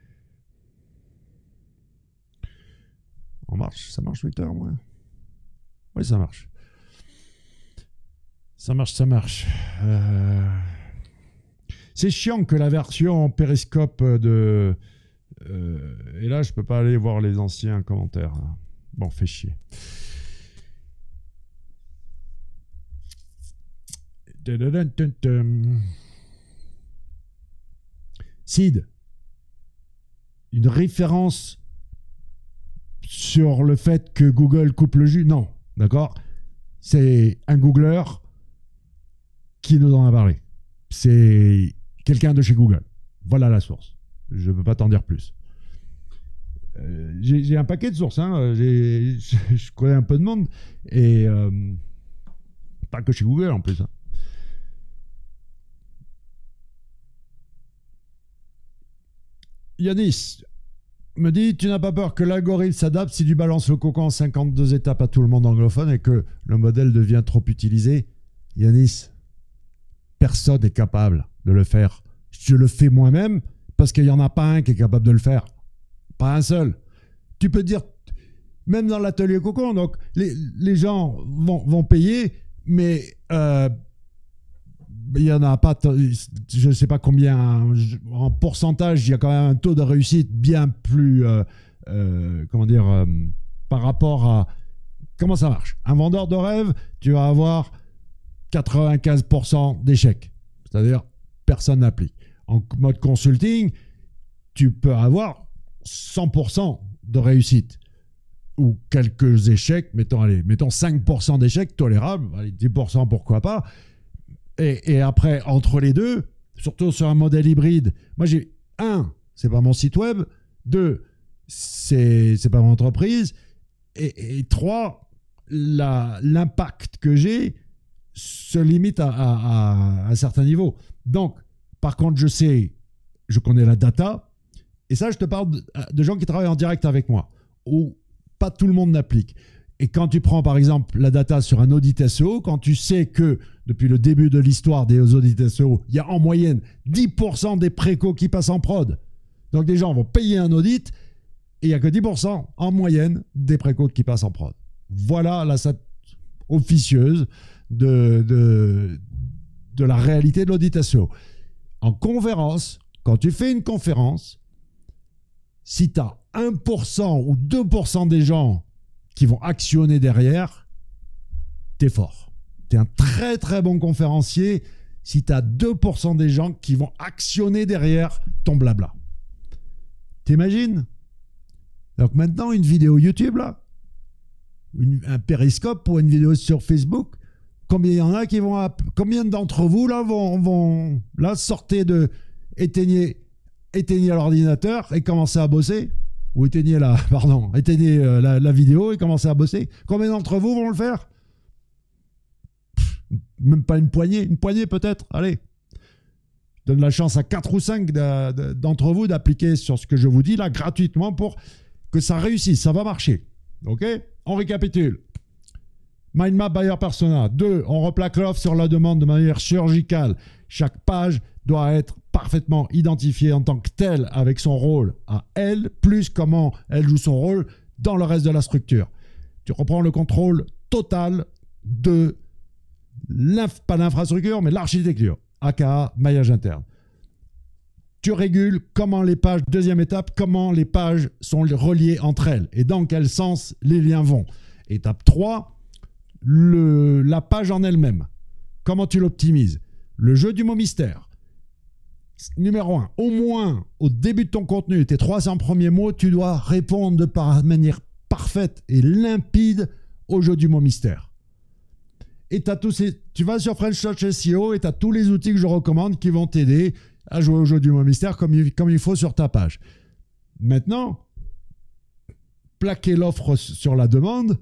On marche, ça marche Twitter moi. Oui ça marche. Ça marche, ça marche. Euh... C'est chiant que la version périscope de... Euh... Et là je peux pas aller voir les anciens commentaires. Bon, fait chier. Sid, une référence sur le fait que Google coupe le jus? Non, d'accord? C'est un Googler qui nous en a parlé. C'est quelqu'un de chez Google. Voilà la source. Je ne peux pas t'en dire plus. Euh, j'ai un paquet de sources. Hein. Je, je connais un peu de monde. Et euh, pas que chez Google en plus. Hein. Yanis me dit, tu n'as pas peur que l'algorithme s'adapte si tu balances le cocon en cinquante-deux étapes à tout le monde anglophone et que le modèle devient trop utilisé? Yanis, personne n'est capable de le faire. Je le fais moi-même parce qu'il n'y en a pas un qui est capable de le faire. Pas un seul. Tu peux dire, même dans l'atelier cocon, donc les, les gens vont, vont payer, mais... Euh, il n'y en a pas, je ne sais pas combien, en pourcentage, il y a quand même un taux de réussite bien plus, euh, euh, comment dire, euh, par rapport à comment ça marche. Un vendeur de rêve, tu vas avoir quatre-vingt-quinze pour cent d'échecs, c'est-à-dire personne n'applique. En mode consulting, tu peux avoir cent pour cent de réussite ou quelques échecs, mettons, allez, mettons cinq pour cent d'échecs tolérables, allez, dix pour cent pourquoi pas. Et, et après, entre les deux, surtout sur un modèle hybride, moi j'ai, un, c'est pas mon site web, deux, c'est, c'est pas mon entreprise, et, et trois, la, l'impact que j'ai se limite à, à, à, à un certain niveau. Donc, par contre, je sais, je connais la data, et ça, je te parle de, de gens qui travaillent en direct avec moi, où pas tout le monde n'applique. Et quand tu prends par exemple la data sur un audit S E O, quand tu sais que depuis le début de l'histoire des audits S E O, il y a en moyenne dix pour cent des précos qui passent en prod. Donc les gens vont payer un audit et il n'y a que dix pour cent en moyenne des précos qui passent en prod. Voilà la stat officieuse de, de, de la réalité de l'audit S E O. En conférence, quand tu fais une conférence, si tu as un pour cent ou deux pour cent des gens qui vont actionner derrière, tu es fort. Tu es un très très bon conférencier si tu as deux pour cent des gens qui vont actionner derrière ton blabla. T'imagines? Donc maintenant, une vidéo YouTube, là, une, un périscope ou une vidéo sur Facebook, combien il y en a qui vont... Combien d'entre vous, là, vont... vont là, sortez de... Éteignez, éteignez l'ordinateur et commencez à bosser. Ou éteignez la... Pardon. Éteignez euh, la, la vidéo et commencez à bosser. Combien d'entre vous vont le faire? Pff, même pas une poignée. Une poignée, peut-être. Allez. Donne la chance à quatre ou cinq d'entre vous d'appliquer sur ce que je vous dis, là, gratuitement pour... que ça réussisse, ça va marcher. OK? On récapitule. Mind map buyer persona. deux. On replaque l'offre sur la demande de manière chirurgicale. Chaque page doit être parfaitement identifiée en tant que telle avec son rôle à elle, plus comment elle joue son rôle dans le reste de la structure. Tu reprends le contrôle total de, pas l'infrastructure, mais l'architecture, aka maillage interne. Tu régules comment les pages, deuxième étape, comment les pages sont reliées entre elles et dans quel sens les liens vont. Étape trois, le, la page en elle-même. Comment tu l'optimises? Le jeu du mot mystère. Numéro un, au moins au début de ton contenu, tes trois cents premiers mots, tu dois répondre de par manière parfaite et limpide au jeu du mot mystère. Et t'as tous ces, tu vas sur French Touch S E O et tu as tous les outils que je recommande qui vont t'aider à jouer au jeu du mot mystère comme il, comme il faut sur ta page. Maintenant, plaquer l'offre sur la demande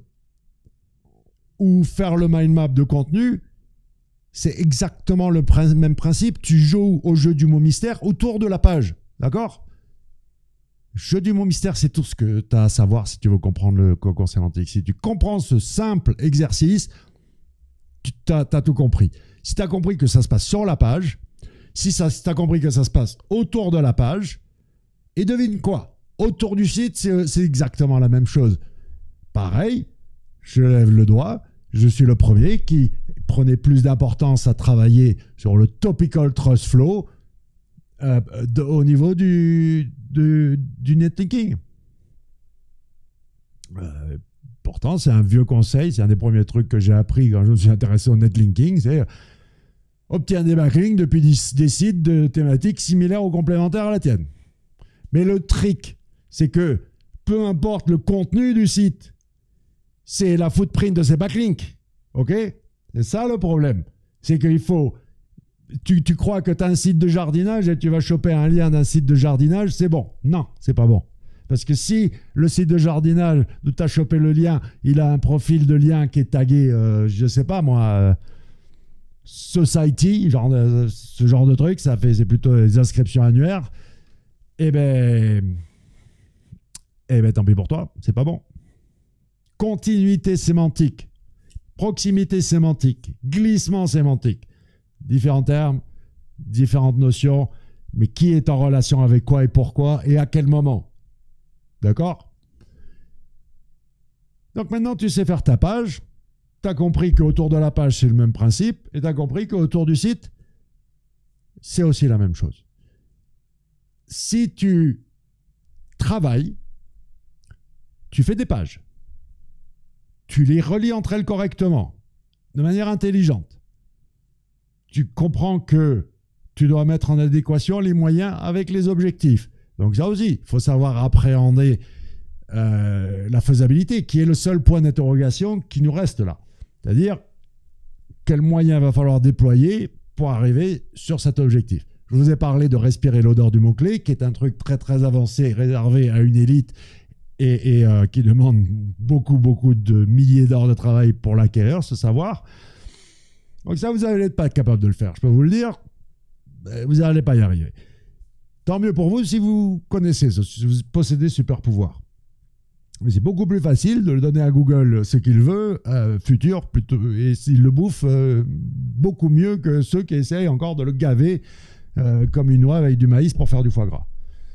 ou faire le mind map de contenu, c'est exactement le pr- même principe. Tu joues au jeu du mot mystère autour de la page. D'accord? Jeu du mot mystère, c'est tout ce que tu as à savoir si tu veux comprendre le cocon sémantique. Si tu comprends ce simple exercice, tu as, as tout compris. Si tu as compris que ça se passe sur la page, si, si tu as compris que ça se passe autour de la page, et devine quoi? Autour du site, c'est exactement la même chose. Pareil, je lève le doigt, je suis le premier qui prenait plus d'importance à travailler sur le topical trust flow euh, de, au niveau du, du, du netlinking. Euh, pourtant, c'est un vieux conseil, c'est un des premiers trucs que j'ai appris quand je me suis intéressé au netlinking, c'est obtiens des backlinks depuis des sites de thématiques similaires ou complémentaires à la tienne. Mais le trick, c'est que peu importe le contenu du site, c'est la footprint de ces backlinks. OK? C'est ça le problème. C'est qu'il faut... Tu, tu crois que tu as un site de jardinage et tu vas choper un lien d'un site de jardinage, c'est bon. Non, c'est pas bon. Parce que si le site de jardinage d'où tu as chopé le lien, il a un profil de lien qui est tagué, euh, je sais pas moi... Euh, Society, genre de, ce genre de truc, ça fait, c'est plutôt les inscriptions annuaires. Eh ben, eh ben, tant pis pour toi, c'est pas bon. Continuité sémantique, proximité sémantique, glissement sémantique, différents termes, différentes notions, mais qui est en relation avec quoi et pourquoi et à quel moment. D'accord? Donc maintenant, tu sais faire ta page. Tu as compris qu'autour de la page, c'est le même principe. Et tu as compris qu'autour du site, c'est aussi la même chose. Si tu travailles, tu fais des pages. Tu les relis entre elles correctement, de manière intelligente. Tu comprends que tu dois mettre en adéquation les moyens avec les objectifs. Donc ça aussi, il faut savoir appréhender euh, la faisabilité, qui est le seul point d'interrogation qui nous reste là. C'est-à-dire, quels moyens va falloir déployer pour arriver sur cet objectif. Je vous ai parlé de respirer l'odeur du mot-clé, qui est un truc très très avancé, réservé à une élite et, et euh, qui demande beaucoup beaucoup de milliers d'heures de travail pour l'acquérir, ce savoir. Donc ça, vous n'allez pas être capable de le faire, je peux vous le dire. Vous n'allez pas y arriver. Tant mieux pour vous si vous connaissez, si vous possédez super pouvoir. Mais c'est beaucoup plus facile de le donner à Google ce qu'il veut, euh, futur, plutôt, et s'il le bouffe, euh, beaucoup mieux que ceux qui essayent encore de le gaver euh, comme une oie avec du maïs pour faire du foie gras.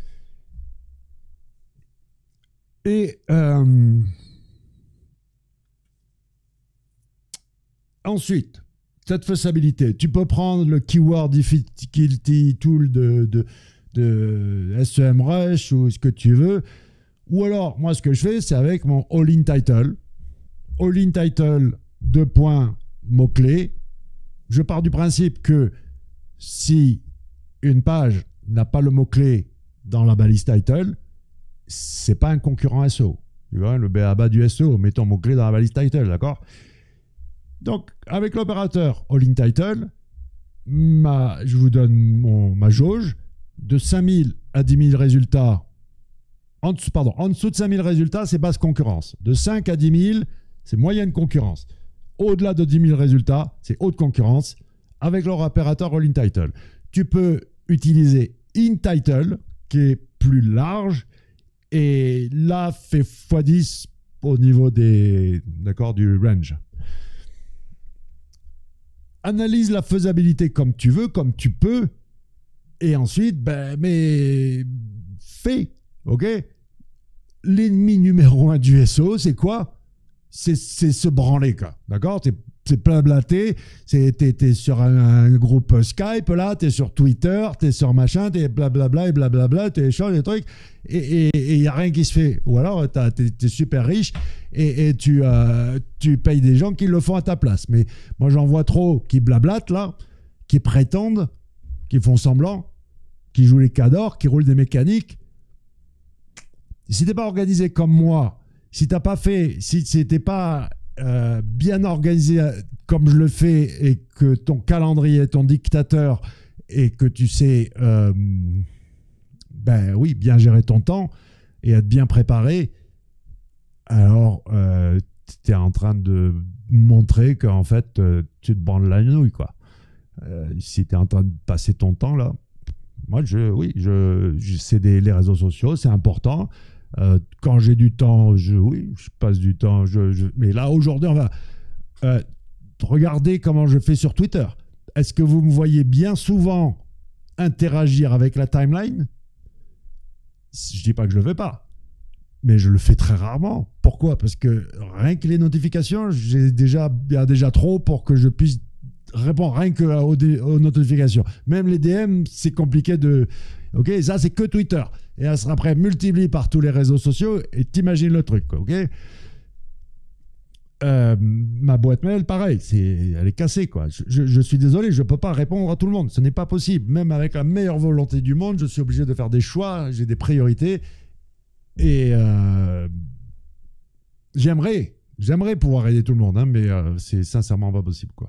Et euh, ensuite, cette faisabilité. Tu peux prendre le Keyword Difficulty Tool de, de, de SEMrush ou ce que tu veux. Ou alors, moi, ce que je fais, c'est avec mon All-in Title. All-in Title, deux points, mots-clés. Je pars du principe que si une page n'a pas le mot-clé dans la balise title, c'est pas un concurrent S E O. Tu vois, le B A B A du S E O, mettons mot-clé dans la balise title, d'accord? Donc, avec l'opérateur All-in Title, ma, je vous donne mon, ma jauge de cinq mille à dix mille résultats. En dessous, pardon, en dessous de cinq mille résultats, c'est basse concurrence. De cinq à dix mille, c'est moyenne concurrence. Au-delà de dix mille résultats, c'est haute concurrence avec leur opérateur All-in Title. Tu peux utiliser InTitle, qui est plus large, et là, fait fois dix au niveau des, d'accord, du range. Analyse la faisabilité comme tu veux, comme tu peux, et ensuite, ben, mais fais, ok? L'ennemi numéro un du S E O, c'est quoi? C'est se branler, quoi, d'accord? C'est plein blaté, t'es es sur un, un groupe Skype, là, t'es sur Twitter, t'es sur machin, t'es blablabla et blablabla, tu échanges des trucs, et il n'y a rien qui se fait. Ou alors, t'es es super riche et, et tu, euh, tu payes des gens qui le font à ta place. Mais moi, j'en vois trop qui blablatent, là, qui prétendent, qui font semblant, qui jouent les cadors, qui roulent des mécaniques. Si t'es pas organisé comme moi, si t'as pas fait, si t'es pas euh, bien organisé comme je le fais et que ton calendrier est ton dictateur et que tu sais, euh, ben oui, bien gérer ton temps et être bien préparé, alors euh, tu es en train de montrer qu'en fait, euh, tu te branles la nouille, quoi. Euh, si tu es en train de passer ton temps là, moi, je, oui, je, je, c'est des, les réseaux sociaux, c'est important. Euh, quand j'ai du temps, je, oui, je passe du temps. Je, je, mais là, aujourd'hui, on va euh, regarder comment je fais sur Twitter. Est-ce que vous me voyez bien souvent interagir avec la timeline? Je ne dis pas que je ne le fais pas, mais je le fais très rarement. Pourquoi? Parce que rien que les notifications, j'ai déjà, il y a déjà trop pour que je puisse répondre rien que aux, aux notifications. Même les D M, c'est compliqué de... Ok, ça, c'est que Twitter. Et elle sera après multipliée par tous les réseaux sociaux et t'imagines le truc, quoi, ok? Euh, ma boîte mail, pareil, elle est cassée, quoi. Je, je, je suis désolé, je ne peux pas répondre à tout le monde. Ce n'est pas possible. Même avec la meilleure volonté du monde, je suis obligé de faire des choix, j'ai des priorités. Et euh, j'aimerais, j'aimerais pouvoir aider tout le monde, hein, mais euh, c'est sincèrement pas possible, quoi.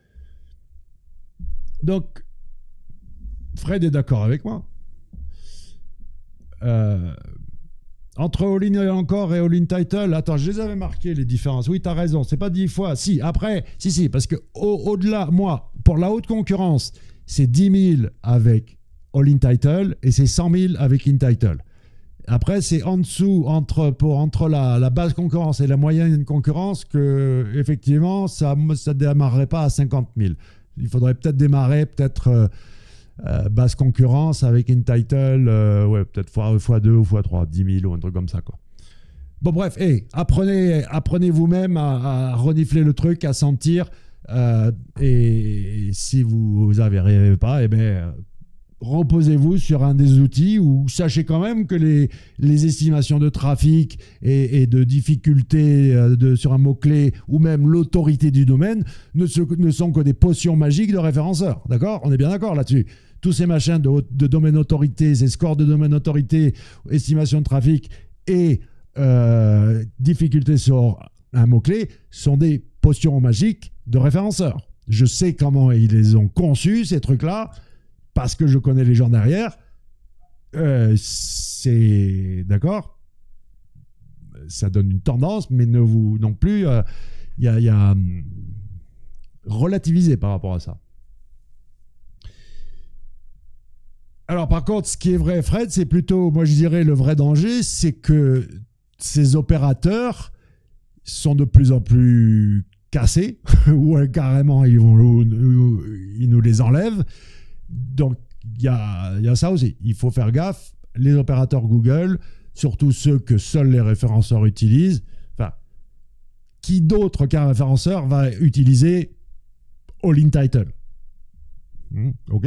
Donc, Fred est d'accord avec moi. Euh, entre All-in encore et All-in Title, attends, je les avais marqués les différences. Oui, tu as raison, c'est pas dix fois. Si, après, si, si, parce que au-delà, au moi, pour la haute concurrence, c'est dix mille avec All-in Title et c'est cent mille avec InTitle. Après, c'est en dessous, entre, pour, entre la, la basse concurrence et la moyenne concurrence, que effectivement, ça ne démarrerait pas à cinquante mille. Il faudrait peut-être démarrer, peut-être. Euh, Euh, basse concurrence avec InTitle, euh, ouais, peut-être fois deux ou fois trois, dix mille ou un truc comme ça, quoi. Bon, bref, hey, apprenez, apprenez vous-même à, à renifler le truc, à sentir. Euh, et, et si vous n'arrivez pas, eh bien, reposez-vous sur un des outils où sachez quand même que les, les estimations de trafic et, et de difficulté de, sur un mot-clé ou même l'autorité du domaine ne, se, ne sont que des potions magiques de référenceurs. D'accord? On est bien d'accord là-dessus. Tous ces machins de, de domaine autorité, ces scores de domaine autorité, estimation de trafic et euh, difficulté sur un mot-clé sont des potions magiques de référenceurs. Je sais comment ils les ont conçus, ces trucs-là, parce que je connais les gens derrière. Euh, c'est... D'accord? Ça donne une tendance, mais ne vous... non plus... Il euh, y a... Y a hum, relativiser par rapport à ça. Alors, par contre, ce qui est vrai, Fred, c'est plutôt, moi je dirais, le vrai danger, c'est que ces opérateurs sont de plus en plus cassés, ou carrément, ils, vont, ils nous les enlèvent. Donc, il y a, y a ça aussi. Il faut faire gaffe. Les opérateurs Google, surtout ceux que seuls les référenceurs utilisent, enfin, qui d'autre qu'un référenceur va utiliser all in title. Mmh, ok.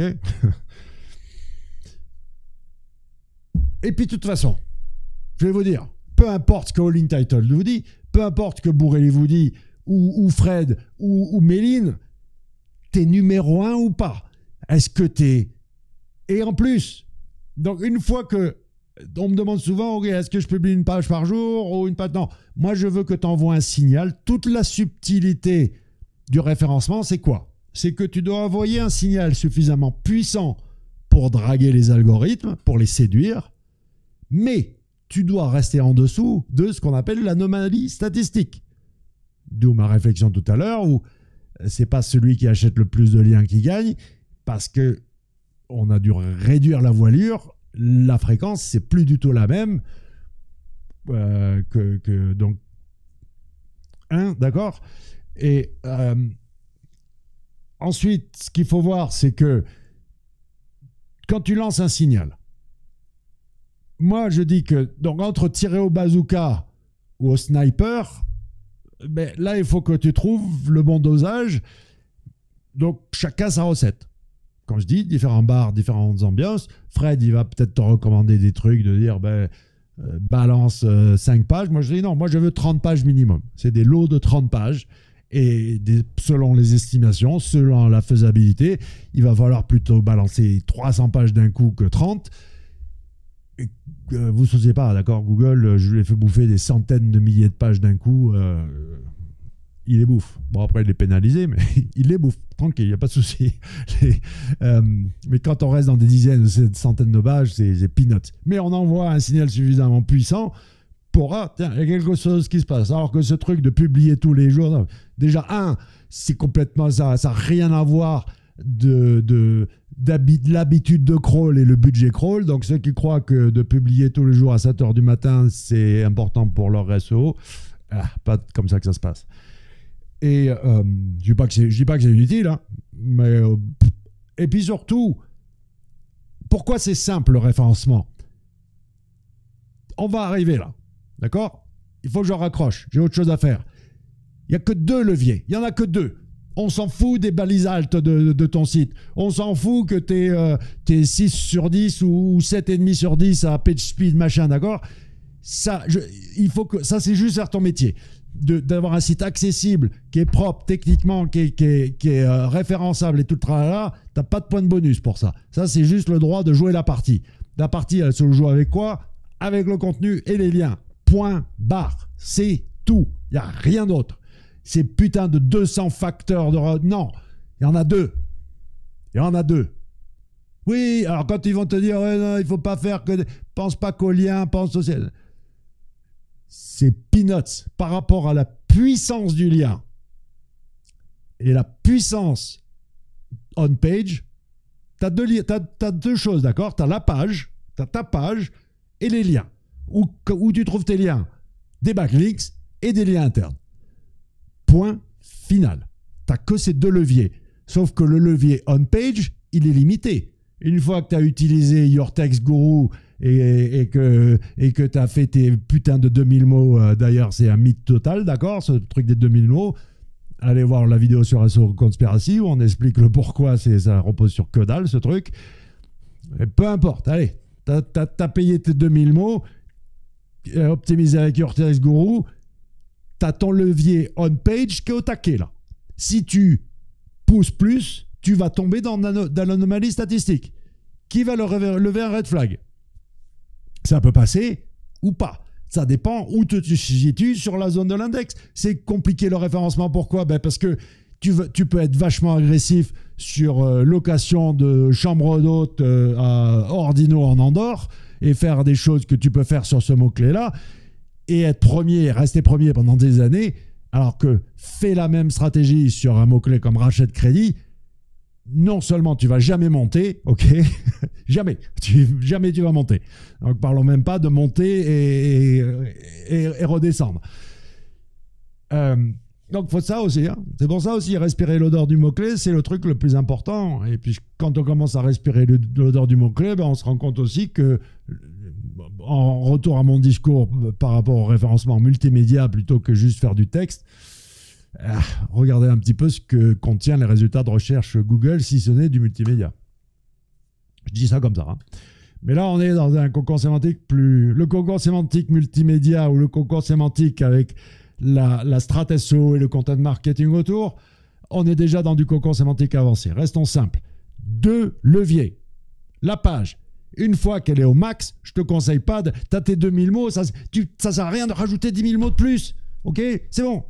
Et puis de toute façon, je vais vous dire, peu importe ce que all in title vous dit, peu importe ce que Bourrelli vous dit, ou, ou Fred, ou, ou Méline, t'es numéro un ou pas? Est-ce que t'es... Et en plus, donc une fois que... On me demande souvent, okay, est-ce que je publie une page par jour ou une page... Non, moi je veux que tu envoies un signal. Toute la subtilité du référencement, c'est quoi? C'est que tu dois envoyer un signal suffisamment puissant pour draguer les algorithmes, pour les séduire, mais tu dois rester en dessous de ce qu'on appelle l'anomalie statistique. D'où ma réflexion tout à l'heure, où c'est pas celui qui achète le plus de liens qui gagne, parce que on a dû réduire la voilure, la fréquence, c'est plus du tout la même euh, que, que donc hein, d'accord. Et euh, ensuite, ce qu'il faut voir, c'est que quand tu lances un signal, moi je dis que donc entre tirer au bazooka ou au sniper, ben, là il faut que tu trouves le bon dosage. Donc chacun sa recette. Quand je dis différents bars, différentes ambiances, Fred, il va peut-être te recommander des trucs, de dire, ben, euh, balance euh, cinq pages. Moi, je dis non, moi, je veux trente pages minimum. C'est des lots de trente pages. Et des, selon les estimations, selon la faisabilité, il va falloir plutôt balancer trois cents pages d'un coup que trente. Et, euh, vous ne souciez pas, d'accord, Google, je lui ai fait bouffer des centaines de milliers de pages d'un coup. Euh, il les bouffe. Bon, après, il est pénalisé, mais il les bouffe. Tranquille, il n'y a pas de souci. Les, euh, mais quand on reste dans des dizaines, des centaines de pages, c'est peanuts. Mais on envoie un signal suffisamment puissant pour, ah, tiens, il y a quelque chose qui se passe. Alors que ce truc de publier tous les jours, non, déjà, un, c'est complètement, ça n'a rien à voir de, de, de l'habitude de crawl et le budget crawl. Donc, ceux qui croient que de publier tous les jours à sept heures du matin, c'est important pour leur S E O, ah, pas comme ça que ça se passe. Et euh, je ne dis pas que c'est inutile, hein, mais euh, et puis surtout, pourquoi c'est simple le référencement? On va arriver là, d'accord? Il faut que je raccroche, j'ai autre chose à faire. Il n'y a que deux leviers, il n'y en a que deux. On s'en fout des balises altes de, de ton site. On s'en fout que tu es euh, six sur dix ou sept virgule cinq sur dix à page speed, machin, d'accord? Ça, je, il faut que, ça, c'est juste faire ton métier. D'avoir un site accessible, qui est propre techniquement, qui est, qui est, qui est euh, référençable et tout le tralala, tu n'as pas de point de bonus pour ça. Ça, c'est juste le droit de jouer la partie. La partie, elle se joue avec quoi? Avec le contenu et les liens. Point barre. C'est tout. Il n'y a rien d'autre. Ces putains de deux cents facteurs de... Non, il y en a deux. Il y en a deux. Oui, alors quand ils vont te dire, ouais, non, il ne faut pas faire que... Pense pas qu'aux liens, pense aussi... C'est peanuts par rapport à la puissance du lien et la puissance on-page. Tu as deux, t'as, t'as deux choses, d'accord? Tu as la page, tu as ta page et les liens. Où, où tu trouves tes liens? Des backlinks et des liens internes. Point final. Tu n'as que ces deux leviers. Sauf que le levier on-page, il est limité. Une fois que tu as utilisé Your Text Guru et, et que et que tu as fait tes putains de deux mille mots, euh, d'ailleurs c'est un mythe total, d'accord, ce truc des deux mille mots, allez voir la vidéo sur S E O Conspiracy où on explique le pourquoi ça repose sur que dalle ce truc. Et peu importe, allez, tu as payé tes deux mille mots, optimisé avec Your Text Guru, tu as ton levier on-page qui est au taquet là. Si tu pousses plus, tu vas tomber dans, dans l'anomalie statistique. Qui va lever, lever un red flag? Ça peut passer ou pas. Ça dépend où tu te situes sur la zone de l'index. C'est compliqué le référencement. Pourquoi? Ben parce que tu, veux, tu peux être vachement agressif sur euh, location de chambre d'hôte euh, à Ordino en Andorre et faire des choses que tu peux faire sur ce mot-clé-là et être premier, rester premier pendant des années, alors que fais la même stratégie sur un mot-clé comme rachat de crédit. Non seulement tu vas jamais monter, ok, jamais, tu, jamais tu vas monter. Donc parlons même pas de monter et, et, et redescendre. Euh, donc faut ça aussi, hein. C'est pour ça aussi respirer l'odeur du mot-clé, c'est le truc le plus important. Et puis quand on commence à respirer l'odeur du mot-clé, ben, on se rend compte aussi que, en retour à mon discours par rapport au référencement multimédia plutôt que juste faire du texte, ah, regardez un petit peu ce que contient les résultats de recherche Google, si ce n'est du multimédia. Je dis ça comme ça. Hein. Mais là, on est dans un cocon sémantique plus... Le cocon sémantique multimédia ou le cocon sémantique avec la, la strat S E O et le content marketing autour, on est déjà dans du cocon sémantique avancé. Restons simples. Deux leviers. La page. Une fois qu'elle est au max, je te conseille pas de... T'as tes deux mille mots, ça, tu, ça sert à rien de rajouter dix mille mots de plus. Ok? C'est bon.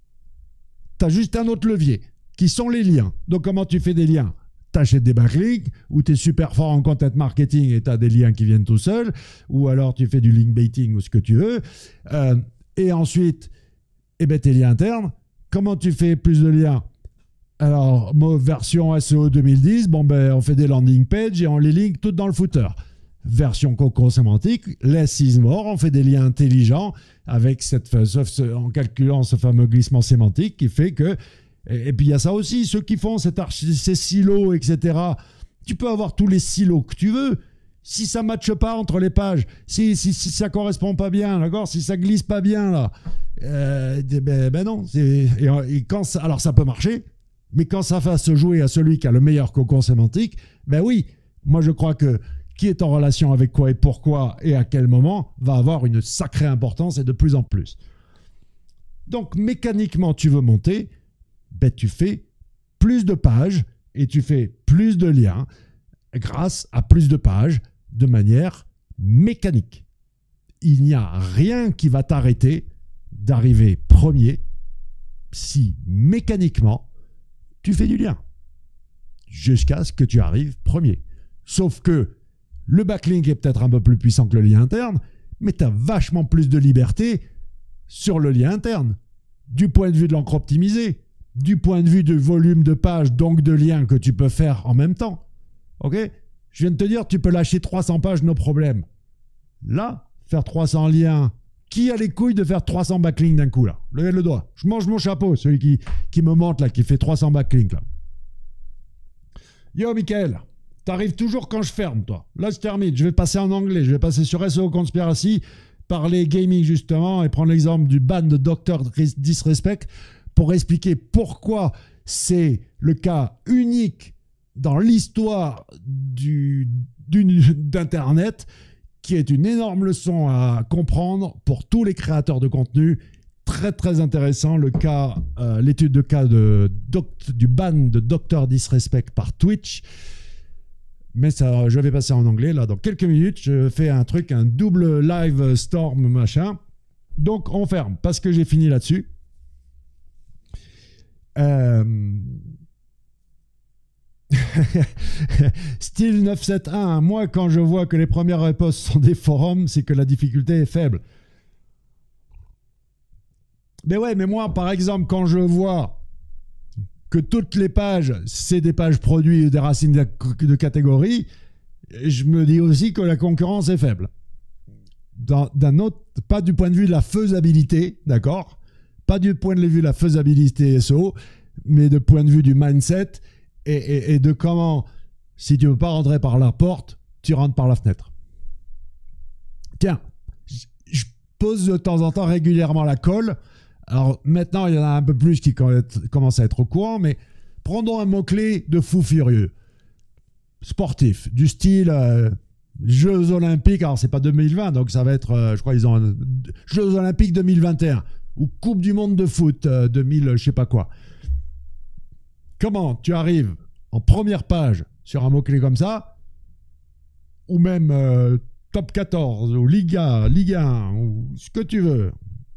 T'as juste un autre levier, qui sont les liens. Donc, comment tu fais des liens? T'achètes des backlinks, ou tu es super fort en content marketing et tu as des liens qui viennent tout seuls, ou alors tu fais du link baiting ou ce que tu veux. Euh, et ensuite, eh ben, tes liens internes. Comment tu fais plus de liens? Alors, version S E O deux mille dix, bon ben, on fait des landing pages et on les link toutes dans le footer. Version cocon sémantique, less is more, on fait des liens intelligents avec cette, en calculant ce fameux glissement sémantique qui fait que... Et puis il y a ça aussi, ceux qui font cet archi, ces silos, et cetera. Tu peux avoir tous les silos que tu veux. Si ça ne matche pas entre les pages, si, si, si ça ne correspond pas bien, d'accord, si ça glisse pas bien, là, euh, ben, ben non. Et, et quand ça, alors ça peut marcher, mais quand ça va se jouer à celui qui a le meilleur cocon sémantique, ben oui, moi je crois que qui est en relation avec quoi et pourquoi et à quel moment va avoir une sacrée importance et de plus en plus. Donc mécaniquement, tu veux monter, ben, tu fais plus de pages et tu fais plus de liens grâce à plus de pages de manière mécanique. Il n'y a rien qui va t'arrêter d'arriver premier si mécaniquement tu fais du lien jusqu'à ce que tu arrives premier. Sauf que le backlink est peut-être un peu plus puissant que le lien interne, mais tu as vachement plus de liberté sur le lien interne du point de vue de l'encre optimisée, du point de vue du volume de pages, donc de liens que tu peux faire en même temps. Ok? Je viens de te dire, tu peux lâcher trois cents pages, no problème. Là, faire trois cents liens, qui a les couilles de faire trois cents backlinks d'un coup là? Levez le doigt. Je mange mon chapeau, celui qui, qui me monte là, qui fait trois cents backlinks là. Yo, Michael, t'arrives toujours quand je ferme, toi. Là, je termine. Je vais passer en anglais. Je vais passer sur S E O Conspiracy, parler gaming justement et prendre l'exemple du ban de docteur Disrespect pour expliquer pourquoi c'est le cas unique dans l'histoire du, du, d'Internet, qui est une énorme leçon à comprendre pour tous les créateurs de contenu. Très très intéressant, le cas, euh, l'étude de cas de, doc, du ban de docteur Disrespect par Twitch. Mais ça, je vais passer en anglais là dans quelques minutes. Je fais un truc, un double live storm machin. Donc on ferme parce que j'ai fini là-dessus. Euh... Style neuf sept un, moi quand je vois que les premières réponses sont des forums, c'est que la difficulté est faible. Mais ouais, mais moi par exemple quand je vois que toutes les pages c'est des pages produits ou des racines de, de catégorie, je me dis aussi que la concurrence est faible. D'un autre, pas du point de vue de la faisabilité, d'accord, pas du point de vue de la faisabilité S E O, mais de point de vue du mindset et, et, et de comment, si tu ne veux pas rentrer par la porte, tu rentres par la fenêtre. Tiens, je pose de temps en temps régulièrement la colle. Alors maintenant, il y en a un peu plus qui commencent à être au courant, mais prenons un mot-clé de fou furieux. Sportif, du style euh, Jeux Olympiques, alors c'est pas deux mille vingt, donc ça va être, euh, je crois ils ont un, Jeux Olympiques deux mille vingt et un, ou Coupe du Monde de foot euh, deux mille, je sais pas quoi. Comment tu arrives en première page sur un mot-clé comme ça, ou même euh, top quatorze, ou Liga, Ligue un, ou ce que tu veux.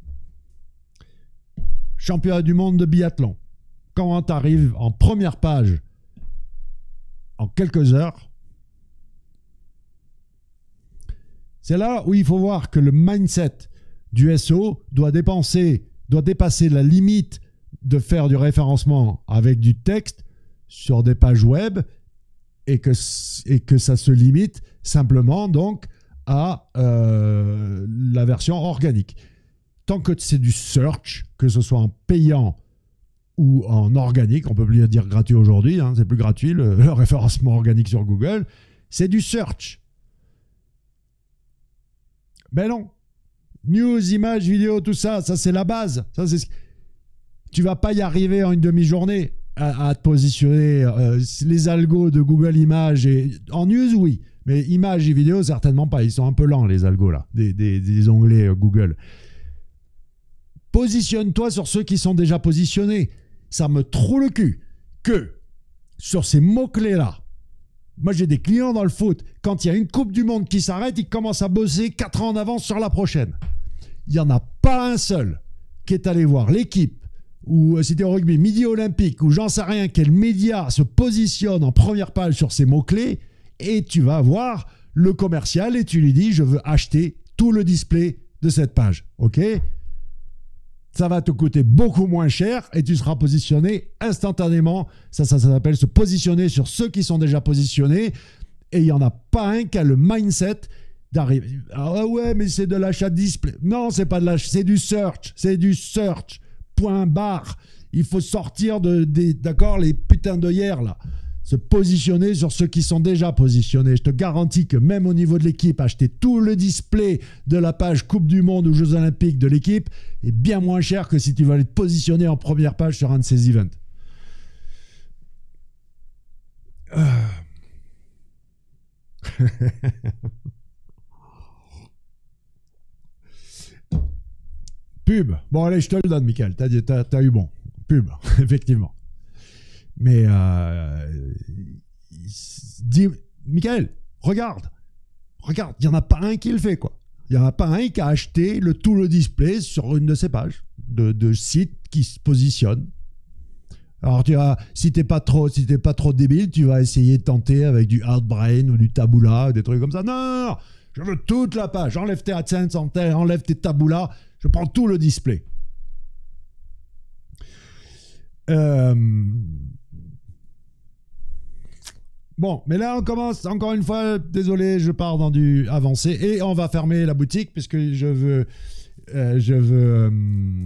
Championnat du monde de biathlon. Comment tu arrives en première page en quelques heures? C'est là où il faut voir que le mindset du S E O doit dépenser, doit dépasser la limite de faire du référencement avec du texte sur des pages web et que, et que ça se limite simplement donc à euh, la version organique. Tant que c'est du search, que ce soit en payant ou en organique, on peut plus dire gratuit aujourd'hui, hein, c'est plus gratuit le, le référencement organique sur Google, c'est du search. Ben non. News, images, vidéos, tout ça, ça c'est la base. Ça, c'est... Tu vas pas y arriver en une demi-journée à, à te positionner. Euh, les algos de Google Images et en news, oui. Mais images et vidéos, certainement pas. Ils sont un peu lents, les algos, là, des, des, des onglets euh, Google. Positionne-toi sur ceux qui sont déjà positionnés. Ça me trouve le cul que sur ces mots-clés-là, moi j'ai des clients dans le foot, quand il y a une Coupe du Monde qui s'arrête, ils commencent à bosser quatre ans en avance sur la prochaine. Il n'y en a pas un seul qui est allé voir l'équipe, ou euh, c'était au rugby, Midi Olympique, ou j'en sais rien, quel média se positionne en première page sur ces mots-clés, et tu vas voir le commercial et tu lui dis je veux acheter tout le display de cette page. Ok ? Ça va te coûter beaucoup moins cher et tu seras positionné instantanément. Ça, ça, ça s'appelle se positionner sur ceux qui sont déjà positionnés. Et il n'y en a pas un qui a le mindset d'arriver. Ah ouais, mais c'est de l'achat de display. Non, c'est pas de l'achat, c'est du search. C'est du search. Point barre. Il faut sortir de, de d'accord, les putains d'œillères là. Se positionner sur ceux qui sont déjà positionnés. Je te garantis que même au niveau de l'équipe, acheter tout le display de la page Coupe du Monde ou Jeux Olympiques de l'équipe est bien moins cher que si tu vas aller te positionner en première page sur un de ces events. Euh... Pub. Bon, allez, je te le donne, Michael. T'as, t'as, t'as eu bon. Pub, effectivement. Mais euh, dis, Michael, regarde, regarde, il n'y en a pas un qui le fait, quoi. Il n'y en a pas un qui a acheté le, tout le display sur une de ces pages de, de sites qui se positionnent. Alors, tu vas, si tu n'es pas trop, si t'es pas trop débile, tu vas essayer de tenter avec du Outbrain ou du Taboola, des trucs comme ça. Non, non, non, je veux toute la page. Enlève tes AdSense, enlève tes Taboola, je prends tout le display. Euh... Bon, mais là, on commence, encore une fois, désolé, je pars dans du avancé, et on va fermer la boutique, puisque je veux, euh, je veux, euh,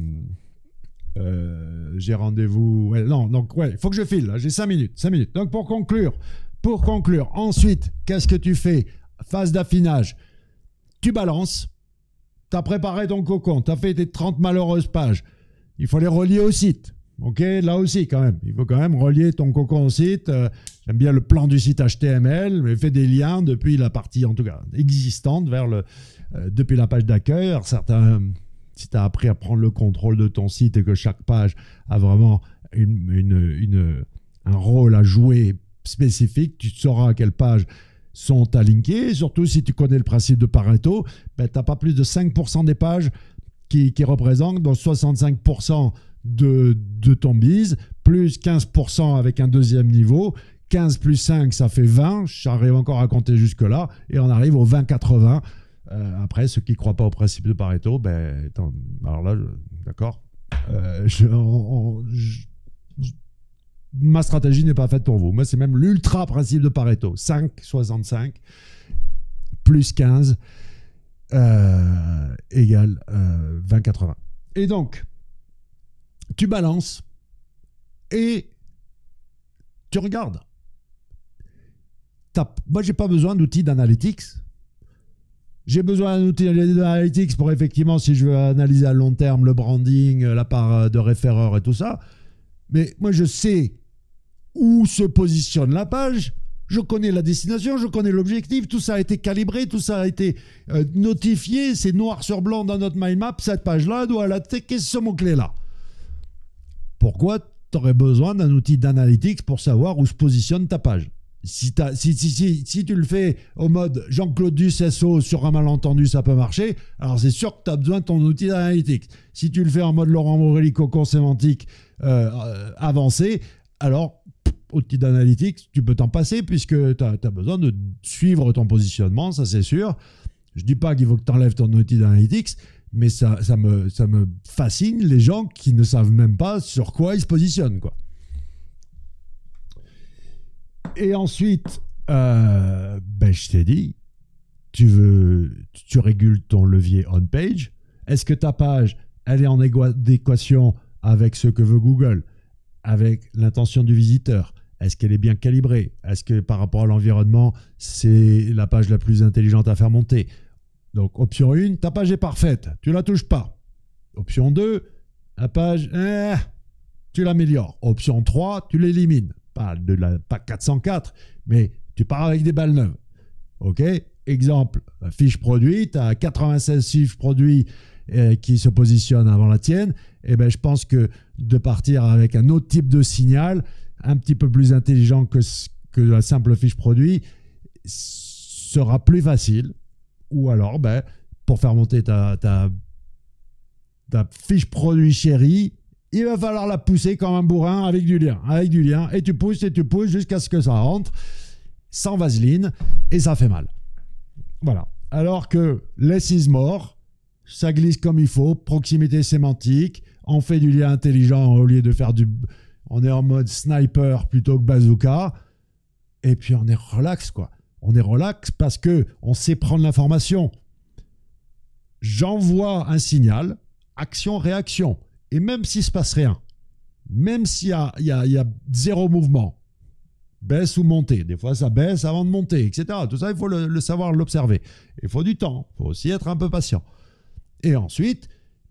euh, j'ai rendez-vous, ouais, non, donc, ouais, il faut que je file, là, j'ai cinq minutes, cinq minutes. Donc, pour conclure, pour conclure, ensuite, qu'est-ce que tu fais? Phase d'affinage, tu balances, tu as préparé ton cocon, tu as fait tes trente malheureuses pages, il faut les relier au site. Ok, là aussi quand même, il faut quand même relier ton cocon au site. Euh, j'aime bien le plan du site H T M L, mais fais des liens depuis la partie en tout cas existante vers le euh, depuis la page d'accueil. Alors certains, si tu as appris à prendre le contrôle de ton site et que chaque page a vraiment une, une, une, un rôle à jouer spécifique, tu sauras à quelle page sont à linker. Et surtout si tu connais le principe de Pareto, ben, tu n'as pas plus de cinq pour cent des pages qui, qui représentent donc soixante-cinq pour cent De, de ton bise, plus quinze pour cent avec un deuxième niveau, quinze plus cinq, ça fait vingt, j'arrive encore à compter jusque-là, et on arrive au vingt quatre-vingts. Euh, après, ceux qui ne croient pas au principe de Pareto, ben, attends, alors là, je, d'accord, euh, je, on, je, je, ma stratégie n'est pas faite pour vous. Moi, c'est même l'ultra principe de Pareto, cinq, soixante-cinq, plus quinze, euh, égale euh, vingt quatre-vingts. Et donc, tu balances et tu regardes. T'as, moi, j'ai pas besoin d'outils d'analytics. J'ai besoin d'un outil d'analytics pour effectivement, si je veux analyser à long terme le branding, la part de référeur et tout ça. Mais moi, je sais où se positionne la page. Je connais la destination, je connais l'objectif. Tout ça a été calibré, tout ça a été euh, notifié. C'est noir sur blanc dans notre mind map. Cette page-là doit la attaquer ce mot-clé-là. Pourquoi tu aurais besoin d'un outil d'analytics pour savoir où se positionne ta page? Si, si, si, si, si tu le fais au mode Jean-Claude Duss S O sur un malentendu, ça peut marcher. Alors c'est sûr que tu as besoin de ton outil d'analytics. Si tu le fais en mode Laurent Morelli, cocon sémantique euh, euh, avancé, alors pff, outil d'analytics, tu peux t'en passer puisque tu as besoin de suivre ton positionnement, ça c'est sûr. Je ne dis pas qu'il faut que tu enlèves ton outil d'analytics, mais ça, ça, me, ça me fascine les gens qui ne savent même pas sur quoi ils se positionnent, quoi. Et ensuite, euh, ben je t'ai dit, tu, veux, tu régules ton levier on-page. Est-ce que ta page, elle est en adéquation avec ce que veut Google, avec l'intention du visiteur? Est-ce qu'elle est bien calibrée? Est-ce que par rapport à l'environnement, c'est la page la plus intelligente à faire monter? Donc, option un, ta page est parfaite, tu ne la touches pas. Option deux, la page, eh, tu l'améliores. Option trois, tu l'élimines. Pas, de la, pas quatre cent quatre, mais tu pars avec des balles neuves. OK? Exemple, fiche produit, tu as quatre-vingt-seize fiches produits euh, qui se positionnent avant la tienne. Eh ben, je pense que de partir avec un autre type de signal, un petit peu plus intelligent que, que la simple fiche produit, sera plus facile. Ou alors, ben, pour faire monter ta, ta, ta fiche produit chérie, il va falloir la pousser comme un bourrin avec du lien. Avec du lien. Et tu pousses et tu pousses jusqu'à ce que ça rentre sans vaseline et ça fait mal. Voilà. Alors que less is more, ça glisse comme il faut, proximité sémantique, on fait du lien intelligent au lieu de faire du... On est en mode sniper plutôt que bazooka. Et puis on est relax, quoi. On est relax parce qu'on sait prendre l'information. J'envoie un signal, action-réaction. Et même s'il ne se passe rien, même s'il y a, il y a, il y a zéro mouvement, baisse ou montée, des fois ça baisse avant de monter, et cetera. Tout ça, il faut le, le savoir l'observer. Il faut du temps, il faut aussi être un peu patient. Et ensuite,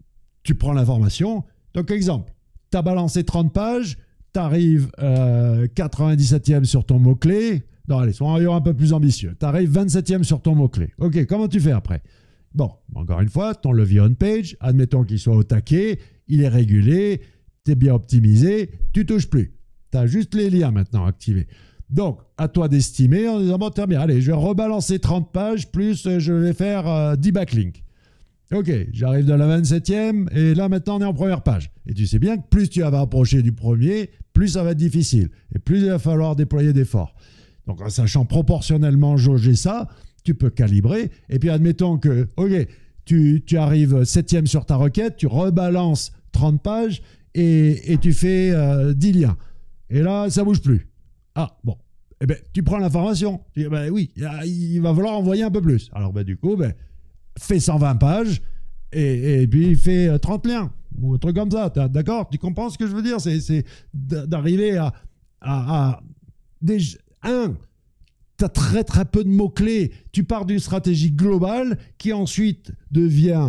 tu prends l'information. Donc, exemple, tu as balancé trente pages, tu arrives euh, quatre-vingt-dix-septième sur ton mot-clé. Non, allez, soyons un peu plus ambitieux. Tu arrives vingt-septième sur ton mot-clé. OK, comment tu fais après? Bon, encore une fois, ton levier on-page, admettons qu'il soit au taquet, il est régulé, tu es bien optimisé, tu touches plus. Tu as juste les liens maintenant activés. Donc, à toi d'estimer en disant, bon, très bien, allez, je vais rebalancer trente pages, plus euh, je vais faire euh, dix backlinks. OK, j'arrive de la vingt-septième et là, maintenant, on est en première page. Et tu sais bien que plus tu vas approcher du premier, plus ça va être difficile et plus il va falloir déployer d'efforts. Donc, en sachant proportionnellement jauger ça, tu peux calibrer. Et puis, admettons que, OK, tu, tu arrives septième sur ta requête, tu rebalances trente pages et, et tu fais euh, dix liens. Et là, ça ne bouge plus. Ah, bon. Eh bien, tu prends l'information. Tu dis, ben oui, il va falloir envoyer un peu plus. Alors, ben, du coup, ben, fais cent vingt pages et, et puis fais trente liens ou un truc comme ça. D'accord? Tu comprends ce que je veux dire? C'est d'arriver à, à, à des, un, tu as très très peu de mots-clés. Tu pars d'une stratégie globale qui ensuite devient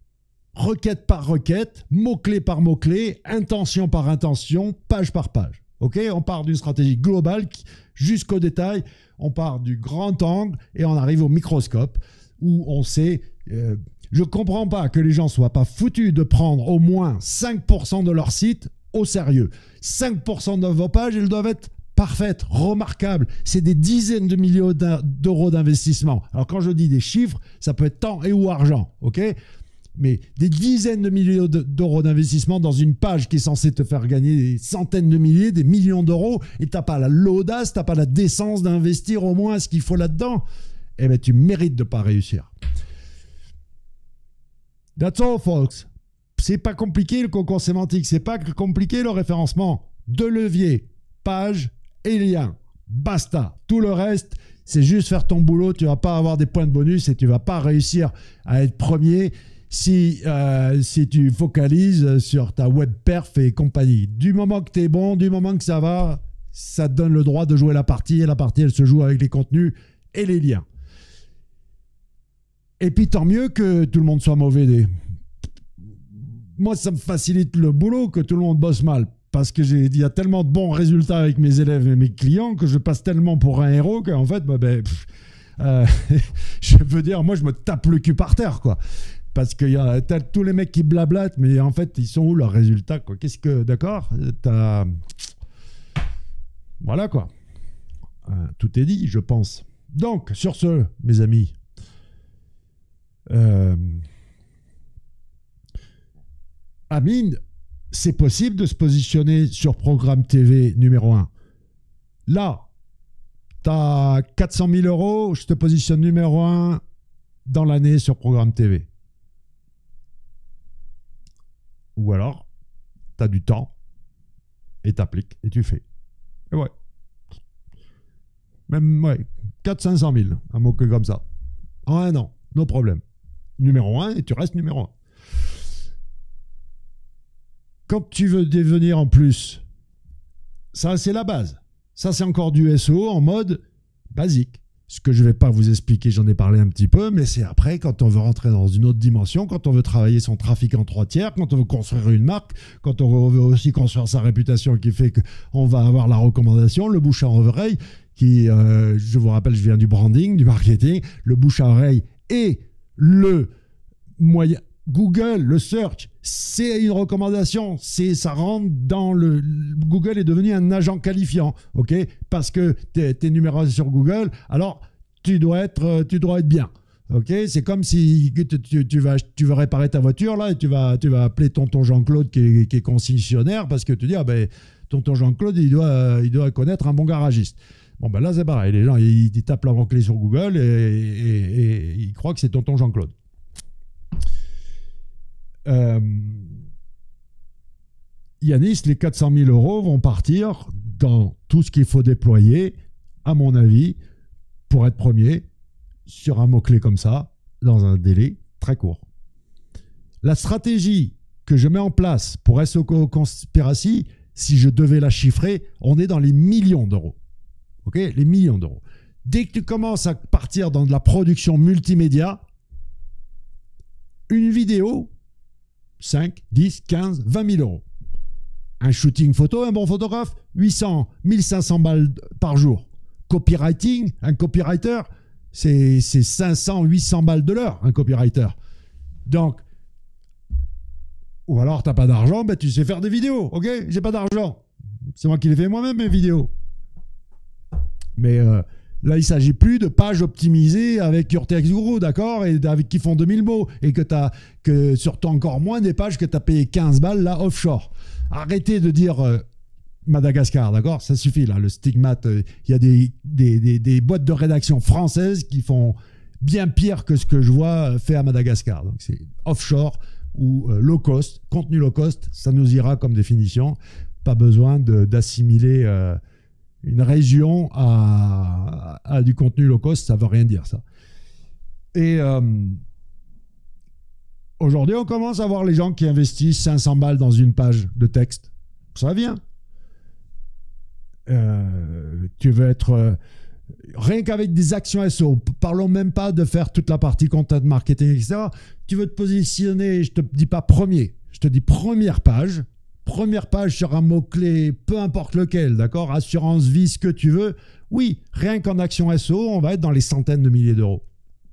requête par requête, mot-clé par mot-clé, intention par intention, page par page. Ok, on part d'une stratégie globale jusqu'au détail. On part du grand angle et on arrive au microscope où on sait... Euh, je ne comprends pas que les gens ne soient pas foutus de prendre au moins cinq pour cent de leur site au sérieux. cinq pour cent de vos pages, elles doivent être parfaites, remarquables. C'est des dizaines de millions d'euros d'investissement. Alors quand je dis des chiffres, ça peut être temps et ou argent. Ok ? Mais des dizaines de millions d'euros d'investissement dans une page qui est censée te faire gagner des centaines de milliers, des millions d'euros, et tu n'as pas l'audace, tu n'as pas la décence d'investir au moins ce qu'il faut là-dedans, eh bien tu mérites de ne pas réussir. That's all, folks. C'est pas compliqué le concours sémantique, c'est pas compliqué le référencement. Deux leviers, page et lien. Basta. Tout le reste, c'est juste faire ton boulot, tu ne vas pas avoir des points de bonus et tu ne vas pas réussir à être premier. Si, euh, si tu focalises sur ta web perf et compagnie. Du moment que tu es bon, du moment que ça va, ça te donne le droit de jouer la partie. Et la partie, elle se joue avec les contenus et les liens. Et puis, tant mieux que tout le monde soit mauvais. Des... Moi, ça me facilite le boulot que tout le monde bosse mal. Parce qu'il y a tellement de bons résultats avec mes élèves et mes clients que je passe tellement pour un héros qu'en fait, bah, ben, pff, euh, je veux dire, moi, je me tape le cul par terre, quoi. Parce qu'il y a tous les mecs qui blablatent, mais en fait, ils sont où leurs résultats, quoi? Qu'est-ce que... D'accord? T'as... Voilà, quoi. Euh, tout est dit, je pense. Donc, sur ce, mes amis, euh... Amine, c'est possible de se positionner sur Programme T V numéro un. Là, tu as quatre cent mille euros, je te positionne numéro un dans l'année sur Programme T V. Ou alors, tu as du temps et t'appliques et tu fais. Et ouais. Même, ouais, quatre cents à cinq cent mille, un mot que comme ça. En un an, no problème. Numéro un et tu restes numéro un. Quand tu veux devenir en plus, ça c'est la base. Ça c'est encore du S E O en mode basique. Ce que je ne vais pas vous expliquer, j'en ai parlé un petit peu, mais c'est après, quand on veut rentrer dans une autre dimension, quand on veut travailler son trafic en trois tiers, quand on veut construire une marque, quand on veut aussi construire sa réputation qui fait qu'on va avoir la recommandation, le bouche à oreille, qui, euh, je vous rappelle, je viens du branding, du marketing, le bouche à oreille et le moyen... Google, le search, c'est une recommandation, c'est ça rentre dans le... Google est devenu un agent qualifiant, ok? Parce que tu es numéro sur Google, alors tu dois être, tu dois être bien, ok? C'est comme si tu, tu, vas, tu veux réparer ta voiture, là, et tu vas, tu vas appeler tonton Jean-Claude qui est, qui est concessionnaire, parce que tu dis, ah ben, tonton Jean-Claude, il doit, il doit connaître un bon garagiste. Bon ben là, c'est pareil, les gens, ils, ils tapent leur clé sur Google et, et, et, et ils croient que c'est tonton Jean-Claude. Euh, Yanis, les quatre cent mille euros vont partir dans tout ce qu'il faut déployer, à mon avis, pour être premier sur un mot-clé comme ça, dans un délai très court. La stratégie que je mets en place pour S O Conspiracy, si je devais la chiffrer, on est dans les millions d'euros. Ok, les millions d'euros. Dès que tu commences à partir dans de la production multimédia, une vidéo, cinq, dix, quinze, vingt mille euros. Un shooting photo, un bon photographe, huit cents, mille cinq cents balles par jour. Copywriting, un copywriter, c'est cinq cents, huit cents balles de l'heure, un copywriter. Donc, ou alors tu n'as pas d'argent, ben tu sais faire des vidéos, ok? J'ai pas d'argent. C'est moi qui les fais moi-même, mes vidéos. Mais euh, là, il ne s'agit plus de pages optimisées avec Your Text Guru, d'accord? Et avec qui font deux mille mots. Et que tu as, que surtout encore moins des pages que tu as payé quinze balles là offshore. Arrêtez de dire euh, Madagascar, d'accord? Ça suffit là, le stigmate. Il euh, y a des, des, des, des boîtes de rédaction françaises qui font bien pire que ce que je vois fait à Madagascar. Donc c'est offshore ou euh, low cost, contenu low cost, ça nous ira comme définition. Pas besoin d'assimiler. Euh, Une région à, à du contenu low cost, ça ne veut rien dire, ça. Et euh, aujourd'hui, on commence à voir les gens qui investissent cinq cents balles dans une page de texte. Ça vient. Euh, tu veux être... Euh, rien qu'avec des actions S E O, parlons même pas de faire toute la partie content marketing, et cetera. Tu veux te positionner, je ne te dis pas premier, je te dis première page. Première page sur un mot-clé, peu importe lequel, d'accord? Assurance vie, ce que tu veux. Oui, rien qu'en action S E O, on va être dans les centaines de milliers d'euros.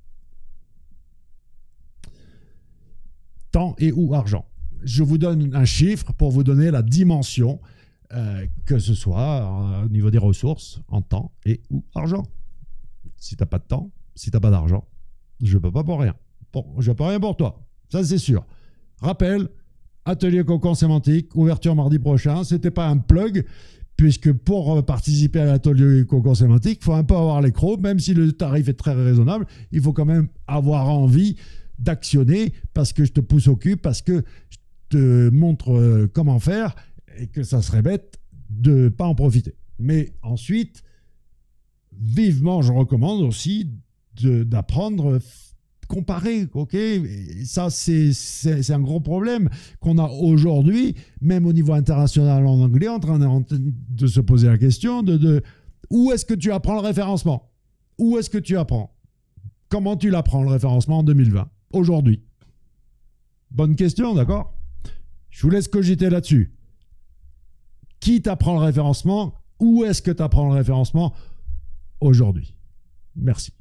Temps et ou argent. Je vous donne un chiffre pour vous donner la dimension, euh, que ce soit euh, au niveau des ressources, en temps et ou argent. Si tu n'as pas de temps, si tu n'as pas d'argent, je ne peux pas pour rien. Bon, je ne peux rien pour toi, ça c'est sûr. Rappel, Atelier Cocon Sémantique, ouverture mardi prochain. Ce n'était pas un plug, puisque pour participer à l'atelier Cocon Sémantique, il faut un peu avoir les crocs, même si le tarif est très raisonnable, il faut quand même avoir envie d'actionner, parce que je te pousse au cul, parce que je te montre comment faire, et que ça serait bête de ne pas en profiter. Mais ensuite, vivement, je recommande aussi d'apprendre... comparer, ok? Et ça, c'est un gros problème qu'on a aujourd'hui, même au niveau international en anglais, en train de, de se poser la question de, de où est-ce que tu apprends le référencement? Où est-ce que tu apprends? Comment tu l'apprends, le référencement en deux mille vingt, aujourd'hui? Bonne question, d'accord? Je vous laisse cogiter là-dessus. Qui t'apprend le référencement? Où est-ce que tu apprends le référencement aujourd'hui? Merci.